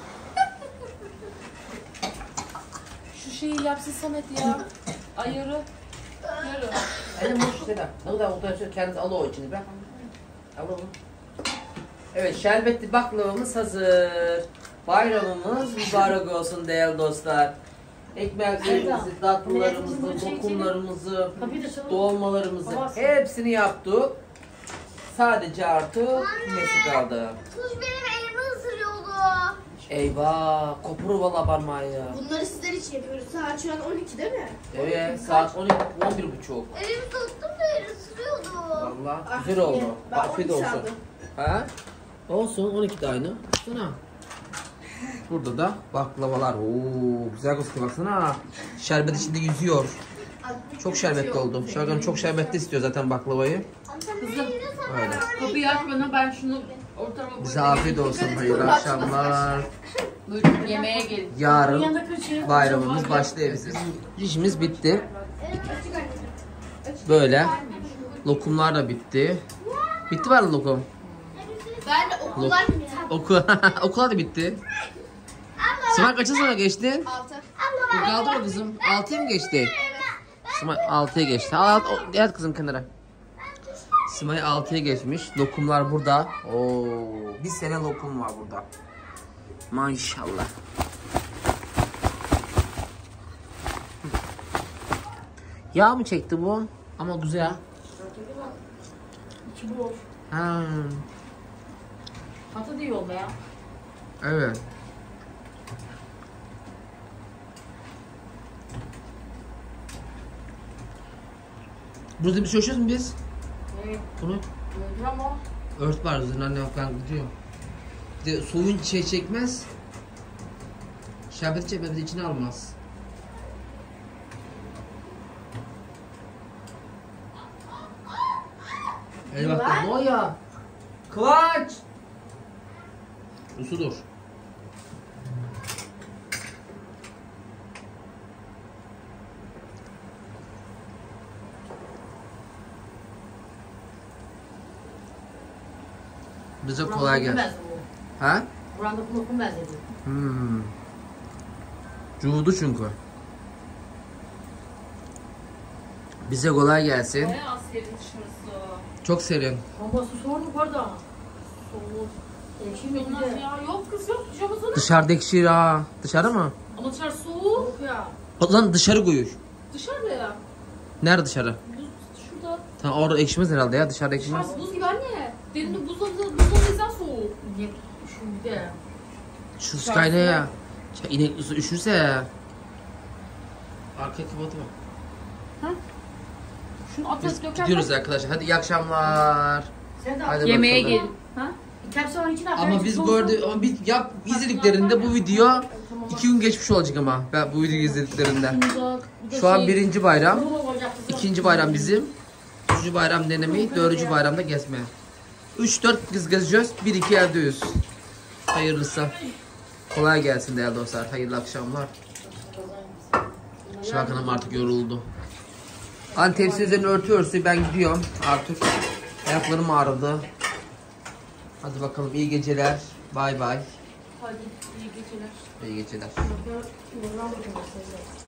Şu şeyi yapsın Samet ya. Ayarı. Yarı. Elim boş işte de. Ne kadar oturacak kendiniz al o içini bırak. Al onu. Evet şerbetli baklavamız hazır. Bayramımız mübarek olsun değerli dostlar. Ekmeklerimizi, tatlılarımızı, lokumlarımızı, dolmalarımızı hepsini yaptık. Sadece artık nesi kaldı? Tuş benim elimi ısırıyordu. Eyvah, kopuru valla parmağı ya. Bunları sizler için yapıyoruz. Saat şu an 12 değil mi? Evet, saat 12, 11.30. Elimi soktum da el ısırıyordu. Valla güzel oldu. Ben Afiyet 12 olsun. sandım. Ha? Olsun 12 de aynı. Baksana. Burada da baklavalar. Oo, güzel gözüküyor baksana. Şerbet içinde yüzüyor. Çok şerbetli oldu. Şalgam çok şerbetli istiyor zaten baklavayı. Kızım Öyle. kapıyı aç bana, ben şunu ortama Bize afiyet olsun. Hayırlı akşamlar. Buyurun yemeğe gelin. Yarın Yanında kırçı. bayramımız başlıyor bizim. İşimiz bitti. Böyle. Lokumlar da bitti. Bitti mi lokum? Ben de okullar Okula da bitti. Simay kaça sonra geçtin? 6. Bu kaldı mı kızım? 6'ya mı geçti? Simay 6'ya geçti. Gel kızım kenara. Simay 6'ya geçmiş. Lokumlar burada. Oo, bir sene lokum var burada. Maşallah. Yağ mı çekti bu? Ama güzel. İçi boş. Ha, Tatlı değil olma ya. evet. Burada bir şey yaşıyoruz mu biz? Evet. Bunu Öldür ama. ört var üzerine anne ben gidiyor. Bir de suyun çekmez. Şerbeti çekmez, içine almaz. Eyvah o ya. Kıvanç. Usudur. Bize kolay gelsin. Ha? Buranda kulakım benzedi. Cuğdu çünkü. Bize kolay gelsin. Bayağı serin dışarısı. Çok serin. Ama su soğuk orada. Soğuk. Ekşi mi Olmaz güzel? ya. Yok kız yok. Pijamızı. Dışarıdaki şiir ha. Dışarı mı? Ama dışarı soğuk. Soğuk ya. O zaman dışarı koyuyor. Dışarıda ya. Nerede dışarı? Buz şurada. Tamam orada ekşimez herhalde ya. Dışarıda ekşimez. Dışarısı buz gibi anne. Derinde buzdan soğuk. Ye- Şu bir de. Şu Sky'da ya. İnek üşürse. Arkaya kapatı bak. Ha? Şunu atıp Biz döker. gidiyoruz arkadaşlar. Hadi iyi akşamlar. Sen de Hadi Yemeğe bakalım. gelin. Ha? tepsi onun içine at. Ama biz biz izlediklerinde bu video 2 gün geçmiş olacak ama ben bu videoyu izlediklerinde. Şu an 1. bayram, 2. bayram bizim, 3. bayram denemi, 4. bayramda gezme. 3-4 kız gezeceğiz, 1-2 evdeyiz. Hayırlısı. Kolay gelsin değerli dostlar, hayırlı akşamlar. Şakan Hanım artık yoruldu. Hani tepsi üzerine örtüyorsa ben gidiyorum artık. Ayaklarım ağrıdı. Hadi bakalım iyi geceler. Bay bay. Hadi iyi geceler. İyi geceler.